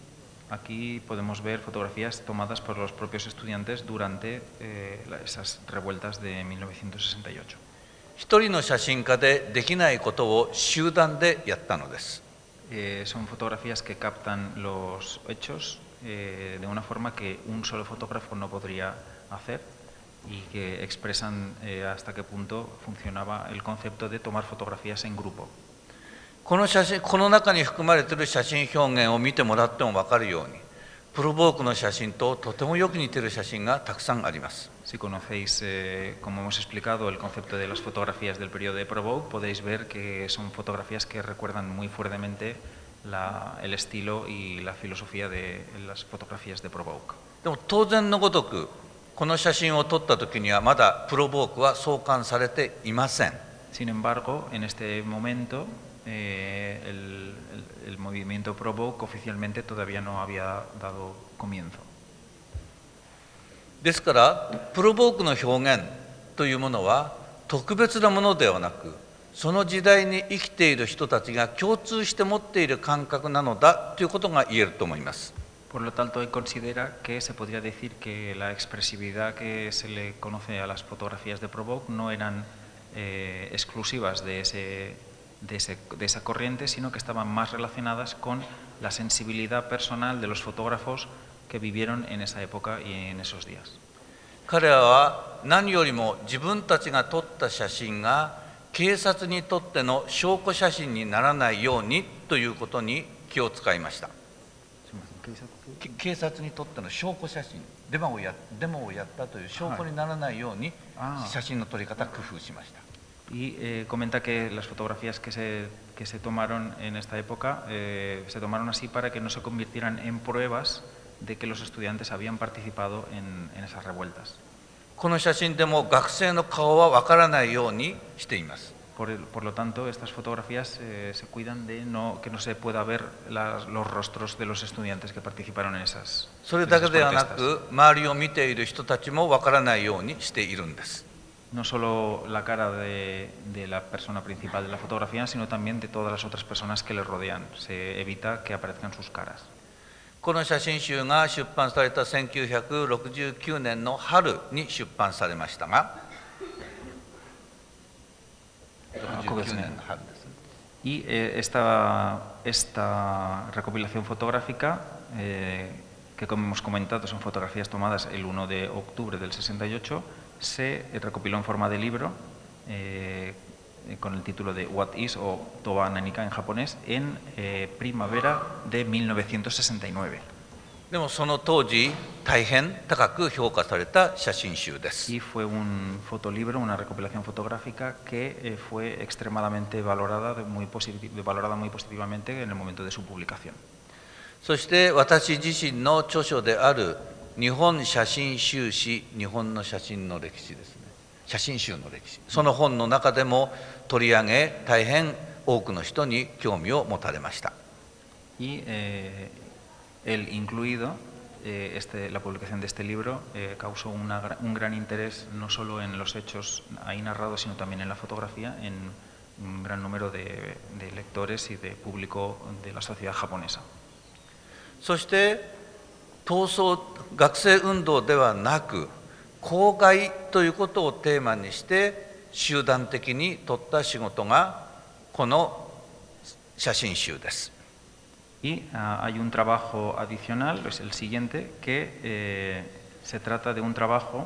Aquí podemos ver fotografías tomadas por los propios estudiantes durante eh, esas revueltas de mil novecientos sesenta y ocho. 一人の写真家でできないことを集団でやったのです。 Eh, son fotografías que captan los hechos eh, de una forma que un solo fotógrafo no podría hacer y que expresan eh, hasta qué punto funcionaba el concepto de tomar fotografías en grupo. この写真、この中に含まれている写真表現を見てもらっても分かるように、プロボークの写真ととてもよく似ている写真がたくさんあります。 Si conocéis, eh, como hemos explicado, el concepto de las fotografías del periodo de Provoke, podéis ver que son fotografías que recuerdan muy fuertemente la, el estilo y la filosofía de las fotografías de Provoke. でも当然のごとく、この写真を撮った時にはまだプロボークは創刊されていません。 Sin embargo, en este momento, eh, el, el, el movimiento Provoke oficialmente todavía no había dado comienzo. ですからプロボークの表現というものは特別なものではなく、その時代に生きている人たちが共通して持っている感覚なのだということが言えると思います。 Por lo tanto, él considera que se podría decir que la expresividad que se le conoce a las fotografías de Provoke no eran eh, exclusivas de, ese, de, ese, de esa corriente, sino que estaban más relacionadas con la sensibilidad personal de los fotógrafos que vivieron en esa época y en esos días. 彼らは何よりも自分たちが撮った写真が警察にとっての証拠写真にならないようにということに気を使いました。警察にとっての証拠写真、デモをや、デモをやったという証拠にならないように写真の撮り方を工夫しました。 Y eh, comenta que las fotografías que se, que se tomaron en esta época eh, se tomaron así para que no se convirtieran en pruebas de que los estudiantes habían participado en, en esas revueltas. この写真でも学生の顔はわからないようにしています。 Por, el, por lo tanto, estas fotografías eh, se cuidan de no, que no se pueda ver las, los rostros de los estudiantes que participaron en esas, それだけではなく、周りを見ている人たちもわからないようにしているんです。 No solo la cara de, de la persona principal de la fotografía, sino también de todas las otras personas que le rodean. Se evita que aparezcan sus caras. この写真集が出版されたせんきゅうひゃくろくじゅうきゅうねんの春に出版されましたが、 Y eh, esta, esta recopilación fotográfica, eh, que como hemos comentado son fotografías tomadas el uno de octubre del sesenta y ocho, se recopiló en forma de libro eh, con el título de What Is o Toba Nanika en japonés en eh, primavera de mil novecientos sesenta y nueve. でもその当時大変高く評価された写真集です。 Y fue un fotolibro, una recopilación fotográfica que eh, fue extremadamente valorada, de muy valorada muy positivamente en el momento de su publicación. そして私自身の著書である日本写真集史、日本の写真の歴史ですね。写真集の歴史。その本の中でも取り上げ、大変多くの人に興味を持たれました。 Y, eh, él incluido, eh, este, la publicación de este libro eh, causó una, un gran interés no solo en los hechos ahí narrados, sino también en la fotografía, en un gran número de, de lectores y de público de la sociedad japonesa. そして闘争学生運動ではなく公害ということをテーマにして集団的に取った仕事がこの写真集です。 Y uh, hay un trabajo adicional, es el siguiente, que eh, se trata de un trabajo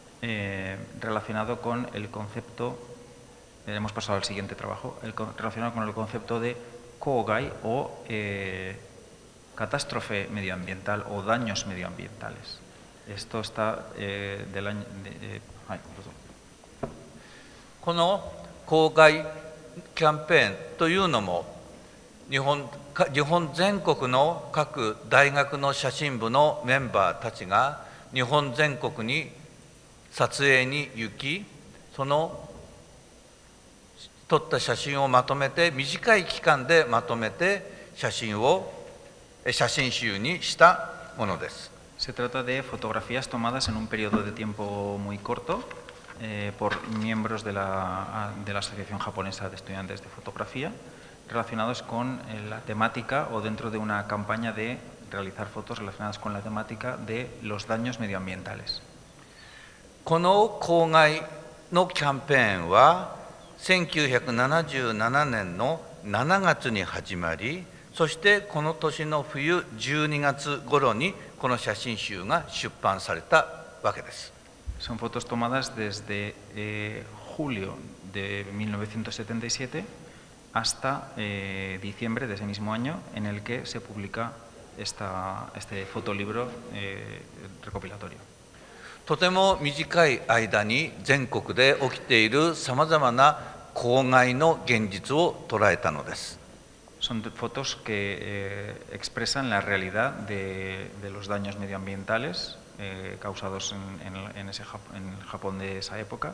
eh, relacionado con el concepto, eh, hemos pasado al siguiente trabajo, el, relacionado con el concepto de kogai o eh, catástrofe medioambiental o daños medioambientales. Esto está eh, del año... De, eh, ay, perdón. この公害キャンペーンというのも日本日本全国の各大学の写真部のメンバーたちが日本全国に撮影に行き、その撮った写真をまとめて短い期間でまとめて写真を写真集にしたものです。 Se trata de fotografías tomadas en un periodo de tiempo muy corto eh, por miembros de la, de la Asociación Japonesa de Estudiantes de Fotografía, relacionados con la temática o dentro de una campaña de realizar fotos relacionadas con la temática de los daños medioambientales. この公害のキャンペーンはせんきゅうひゃくななじゅうななねんのしちがつに始まり、そしてこの年の冬じゅうにがつ頃にこの写真集が出版されたわけです。 Son fotos tomadas desde eh, julio de mil novecientos setenta y siete hasta eh, diciembre de ese mismo año, en el que se publica esta, este fotolibro eh, recopilatorio. とても短い間に全国で起きているさまざまな公害の現実を捉えたのです。 Son fotos que eh, expresan la realidad de, de los daños medioambientales eh, causados en, en, en, ese, en el Japón de esa época.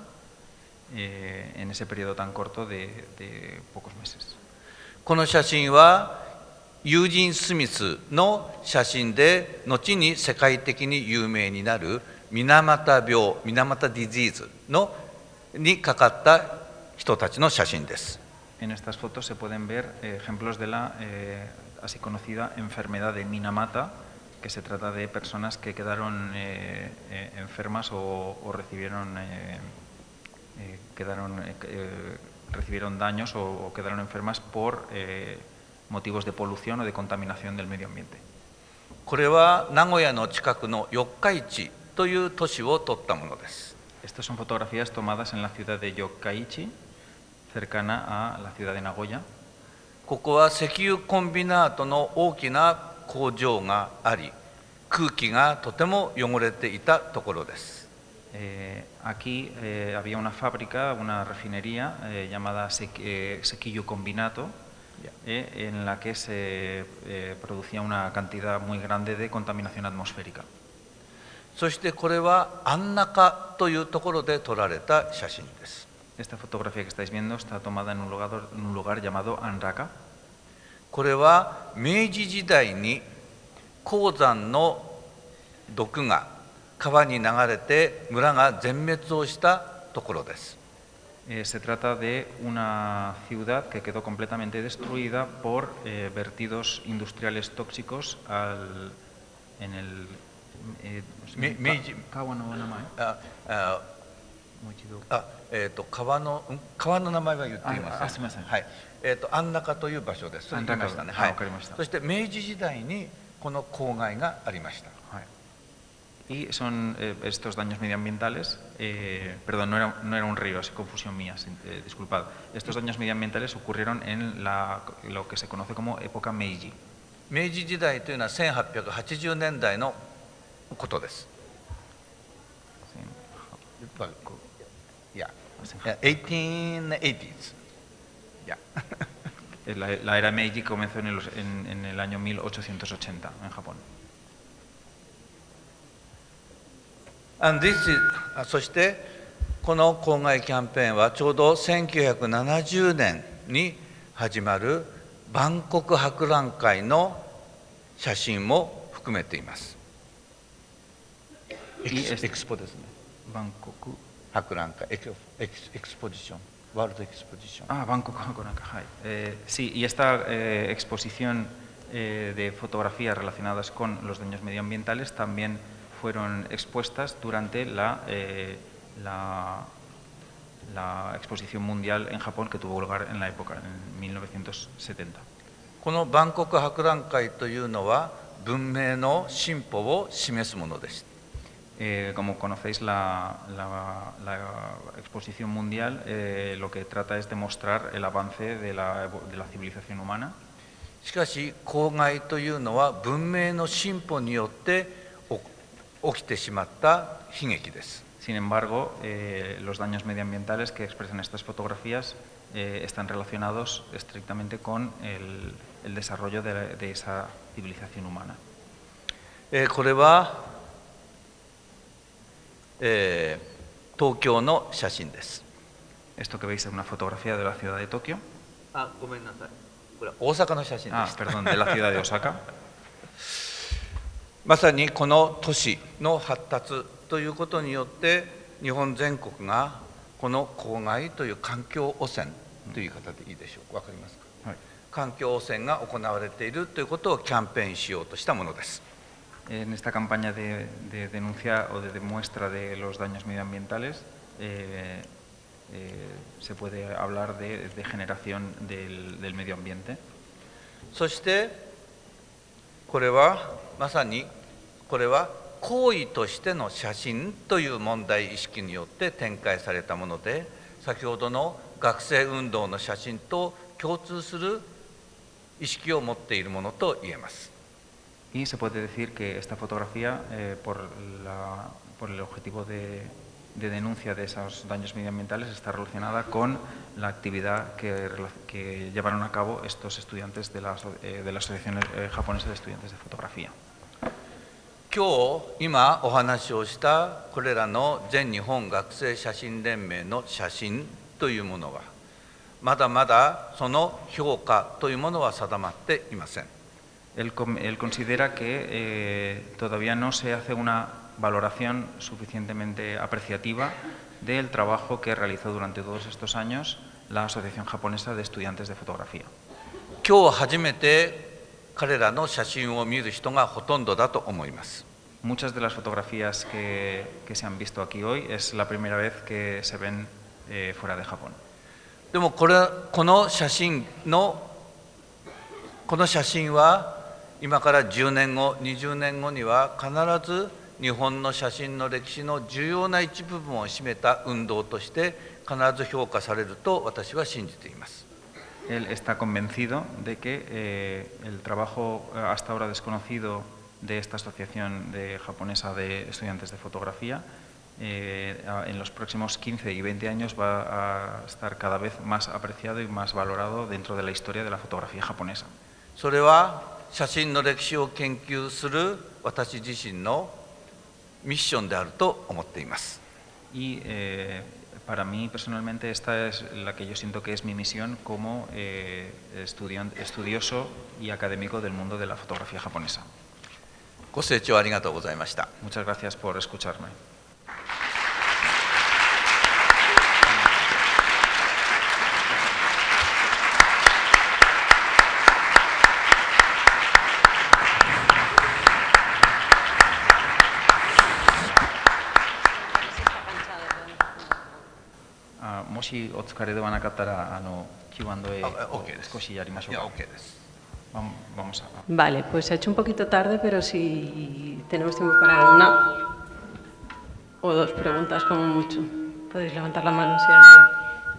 Eh, en ese periodo tan corto de, de pocos meses. この写真はユージン・スミスの写真で後に世界的に有名になる水俣病、水俣ディジーズのにかかった人たちの写真です。 En estas fotos se pueden ver eh, ejemplos de la eh, así conocida enfermedad de Minamata, que se trata de personas que quedaron eh, eh, enfermas o, o recibieron eh, Eh, quedaron, eh, recibieron daños o, o quedaron enfermas por eh, motivos de polución o de contaminación del medio ambiente. これは名古屋の近くの四日市という都市を撮ったものです。 Estas son fotografías tomadas en la ciudad de Yokkaichi, cercana a la ciudad de Nagoya. ここは石油コンビナートの大きな工場があり、空気がとても汚れていたところです。 Eh, aquí eh, había una fábrica, una refinería eh, llamada eh, Sequillo Combinato, eh, en la que se eh, producía una cantidad muy grande de contaminación atmosférica. そしてこれは安中というところで撮られた写真です。 Esta fotografía que estáis viendo está tomada en un lugar, en un lugar llamado Anraka. これは明治時代に鉱山の毒が川に流れて村が全滅をしたところです。 Eh, se trata de una ciudad que quedó completamente destruida por eh, vertidos industriales tóxicos al, en el... Eh, Me, Meiji, Kawa no namae. ああもう一度。 あえー、と川のん川の名前は言っています。 ああすみません。 はいえー、と安中という場所です。言いましたね。 はい。わかりました。 そして明治時代にこの公害がありました。 はい。Y son eh, estos daños medioambientales, eh, perdón, no era, no era un río, es confusión mía, eh, disculpad. Estos daños medioambientales ocurrieron en la, lo que se conoce como época Meiji. 明治時代というのはせんはっぴゃくはちじゅうねんだいのことです。いや、eighteen eighties. Ya. La, la era Meiji comenzó en el, en, en el año mil ochocientos ochenta en Japón. And this is, そしてこの公害キャンペーンはちょうどせんきゅうひゃくななじゅうねんに始まる万国博覧会の写真も含めています。エクス、エクスポですね。 万国博覧会、エク、エクス、エクスポジション。World Exposition. Ah, Bangkok Hakonaka. Eh, sí, y esta eh, exposición eh, de fotografías relacionadas con los daños medioambientales también fueron expuestas durante la, eh, la, la exposición mundial en Japón que tuvo lugar en la época, en mil novecientos setenta. この万国博覧会というのは文明の進歩を示すものです。 Eh, como conocéis, la, la, la exposición mundial eh, lo que trata es demostrar el avance de la, de la civilización humana. しかし、公害というのは文明の進歩によって起きてしまった悲劇です。 Sin embargo, eh, los daños medioambientales que expresan estas fotografías eh, están relacionados estrictamente con el, el desarrollo de, la, de esa civilización humana. えー、これはえー、東京の写真です。 Esto que veis es una fotografía de la ciudad de Tokio. あ、ごめんなさい。これは大阪の写真です。 Ah, perdón, de la ciudad de Osaka. まさにこの都市の発達ということによって日本全国がこの公害という環境汚染という言い方でいいでしょうか。わかりますか。はい、環境汚染が行われているということをキャンペーンしようとしたものです。 En esta campaña de, de denuncia o de demuestra de los daños medioambientales eh, eh, se puede hablar de degeneración del, del medio ambiente. そしてこれはまさにこれは行為としての写真という問題意識によって展開されたもので、先ほどの学生運動の写真と共通する意識を持っているものと言えます。 Y se puede decir que esta fotografía, eh, por, la, por el objetivo de, de denuncia de esos daños medioambientales, está relacionada con la actividad que, que llevaron a cabo estos estudiantes de la, eh, de la Asociación Japonesa de Estudiantes de Fotografía. 今日、今お話をしたこれらの全日本学生写真連盟の写真というものは、まだまだその評価というものは定まっていません。 Él, él considera que eh, todavía no se hace una valoración suficientemente apreciativa del trabajo que realizó durante todos estos años la Asociación Japonesa de Estudiantes de Fotografía. 今日初めて彼らの写真を見る人がほとんどだと思います。 Muchas de las fotografías que, que se han visto aquí hoy es la primera vez que se ven eh, fuera de Japón. でもこれこの写真のこの写真は今からじゅうねんご、にじゅうねんごには必ず日本の写真の歴史の重要な一部分を占めた運動として必ず評価されると私は信じています。 Él está convencido de que eh, el trabajo hasta ahora desconocido de esta asociación de, japonesa de estudiantes de fotografía eh, en los próximos quince y veinte años va a estar cada vez más apreciado y más valorado dentro de la historia de la fotografía japonesa. それは写真の歴史を研究する私自身のミッションであると思っています。 Y eh, para mí personalmente esta es la que yo siento que es mi misión como eh, estudiante, estudioso y académico del mundo de la fotografía japonesa. ご清聴ありがとうございました。 Muchas gracias por escucharme. もしお疲れではなかったら、あの キューアンドエー を少しやりましょうか。Vamos a... Vale, pues se ha hecho un poquito tarde, pero si tenemos tiempo para una o dos preguntas como mucho. Podéis levantar la mano si alguien.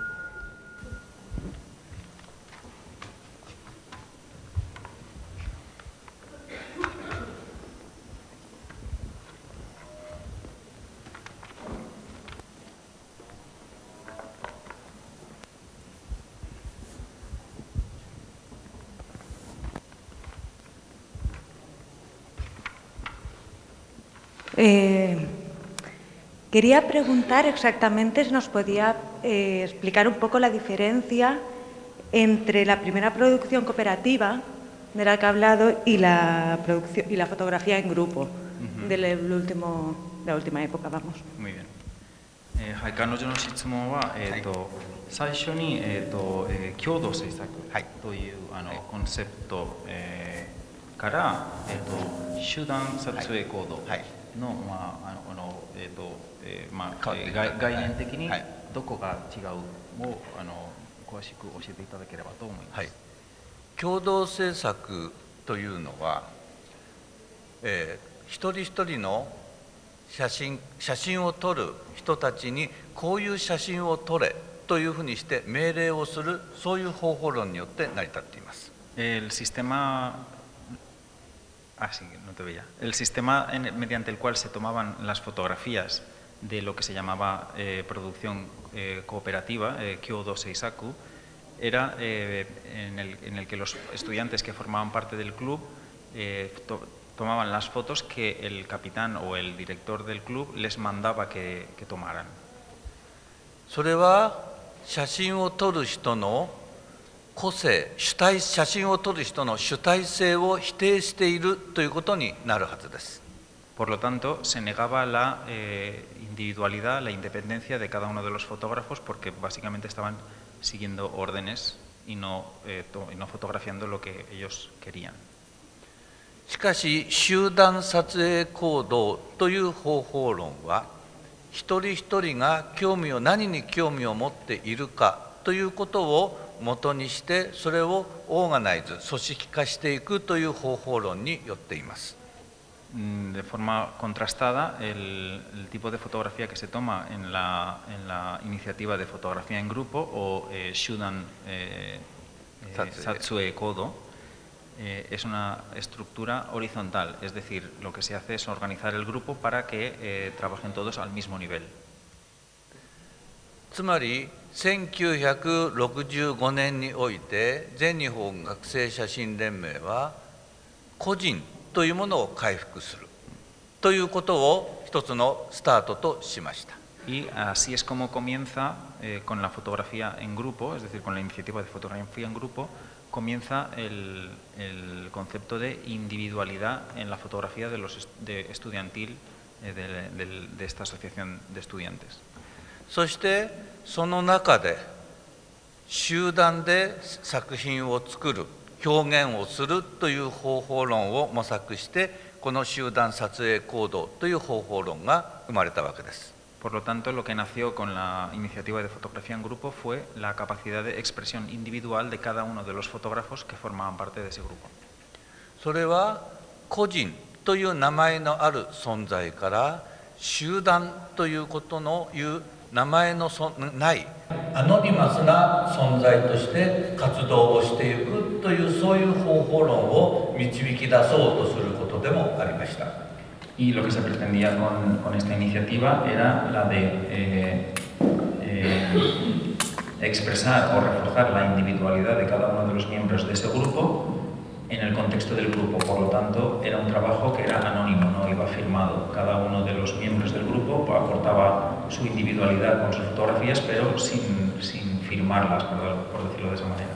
Eh, quería preguntar exactamente si nos podía eh, explicar un poco la diferencia entre la primera producción cooperativa de la que ha hablado y la, producción, y la fotografía en grupo uh-huh. del último, de la última época, vamos. Muy bien. えー、はい、彼女の質問は、えーとはい、最初に、えーとえー、共同制作という、はい、あの、はい、コンセプト、えー、から、えーと、集団撮影行動、はいはいのまああのえっ、ー、と、えー、まあ概概念的にどこが違うをあの詳しく教えていただければと思います。はい、 共同制作というのは、えー、一人一人の写真写真を撮る人たちにこういう写真を撮れというふうにして命令をするそういう方法論によって成り立っています。 El sistema Ah, sí, no te veía. El sistema en, mediante el cual se tomaban las fotografías de lo que se llamaba eh, producción eh, cooperativa, eh, Kyodo Seisaku, era eh, en, el, en el que los estudiantes que formaban parte del club eh, to, tomaban las fotos que el capitán o el director del club les mandaba que, que tomaran. それは写真を撮る人の個性、主体、写真を撮る人の主体性を否定しているということになるはずです。 Por lo tanto, se negaba la eh, individualidad, la independencia de cada uno de los fotógrafos porque básicamente estaban siguiendo órdenes y no, eh, to, y no fotografiando lo que ellos querían. しかし、集団撮影行動という方法論は、一人一人が興味を何に興味を持っているかということを元にしてそれをオーガナイズ組織化していくという方法論によっています。 De forma contrastada, el, el tipo de fotografía que se toma en la, en la iniciativa de fotografía en grupo o eh, Shudan eh, eh, Satsue Kodo eh, es una estructura horizontal, es decir, lo que se hace es organizar el grupo para que eh, trabajen todos al mismo nivel. つまりせんきゅうひゃくろくじゅうごねんにおいて全日本学生写真連盟は個人というものを回復するということを一つのスタートとしました。 Y así es como comienza eh, con la fotografía en grupo, es decir, con la iniciativa de fotografía en grupo, comienza el, el concepto de individualidad en la fotografía de los de estudiantil eh, de, de, de esta asociación de estudiantes. そしてその中で集団で作品を作る表現をするという方法論を模索してこの集団撮影行動という方法論が生まれたわけです。 Por lo tanto, lo que nació con la iniciativa de fotografía en grupo fue la capacidad de expresión individual de cada uno de los fotógrafos que formaban parte de ese grupo. それは個人という名前のある存在から集団ということのいう名前のそないアノニマスな存在として活動をしていくというそういう方法論を導き出そうとすることでもありました。 Y lo que se pretendía con, con esta iniciativa era la de eh, eh, expresar o reforzar la individualidad de cada uno de los miembros de ese grupo en el contexto del grupo. Por lo tanto, era un trabajo que era anónimo, no iba firmado. Cada uno de los miembros del grupo aportaba su individualidad con sus fotografías, pero sin, sin firmarlas, por, por decirlo de esa manera.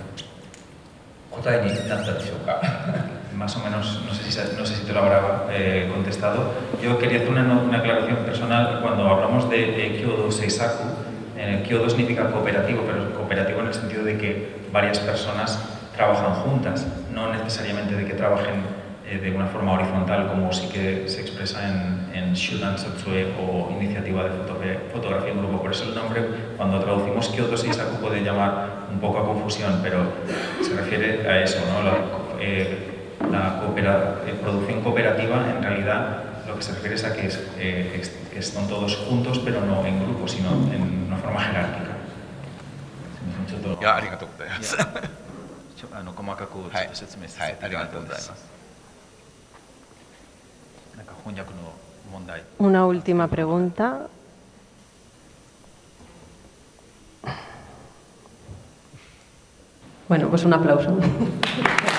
Más o menos, no sé si, no sé si te lo habrá eh, contestado. Yo quería hacer una, una aclaración personal. Cuando hablamos de eh, Kyodo Seisaku, eh, Kyodo significa cooperativo, pero cooperativo en el sentido de que varias personas trabajan juntas, no necesariamente de que trabajen eh, de una forma horizontal, como sí que se expresa en, en Shudan Sotsue o iniciativa de fotografía, fotografía en grupo. Por eso el nombre, cuando traducimos Kyodo Seisaku, puede llamar un poco a confusión, pero se refiere a eso, ¿no? La, eh, la coopera, eh, producción cooperativa, en realidad, lo que se refiere es a que, es, eh, que están todos juntos, pero no en grupo, sino en una forma jerárquica. いや、ありがとうございます。 あの細かく説明させていただきます。なんか翻訳の問題。 Una última pregunta. Bueno, pues un aplauso.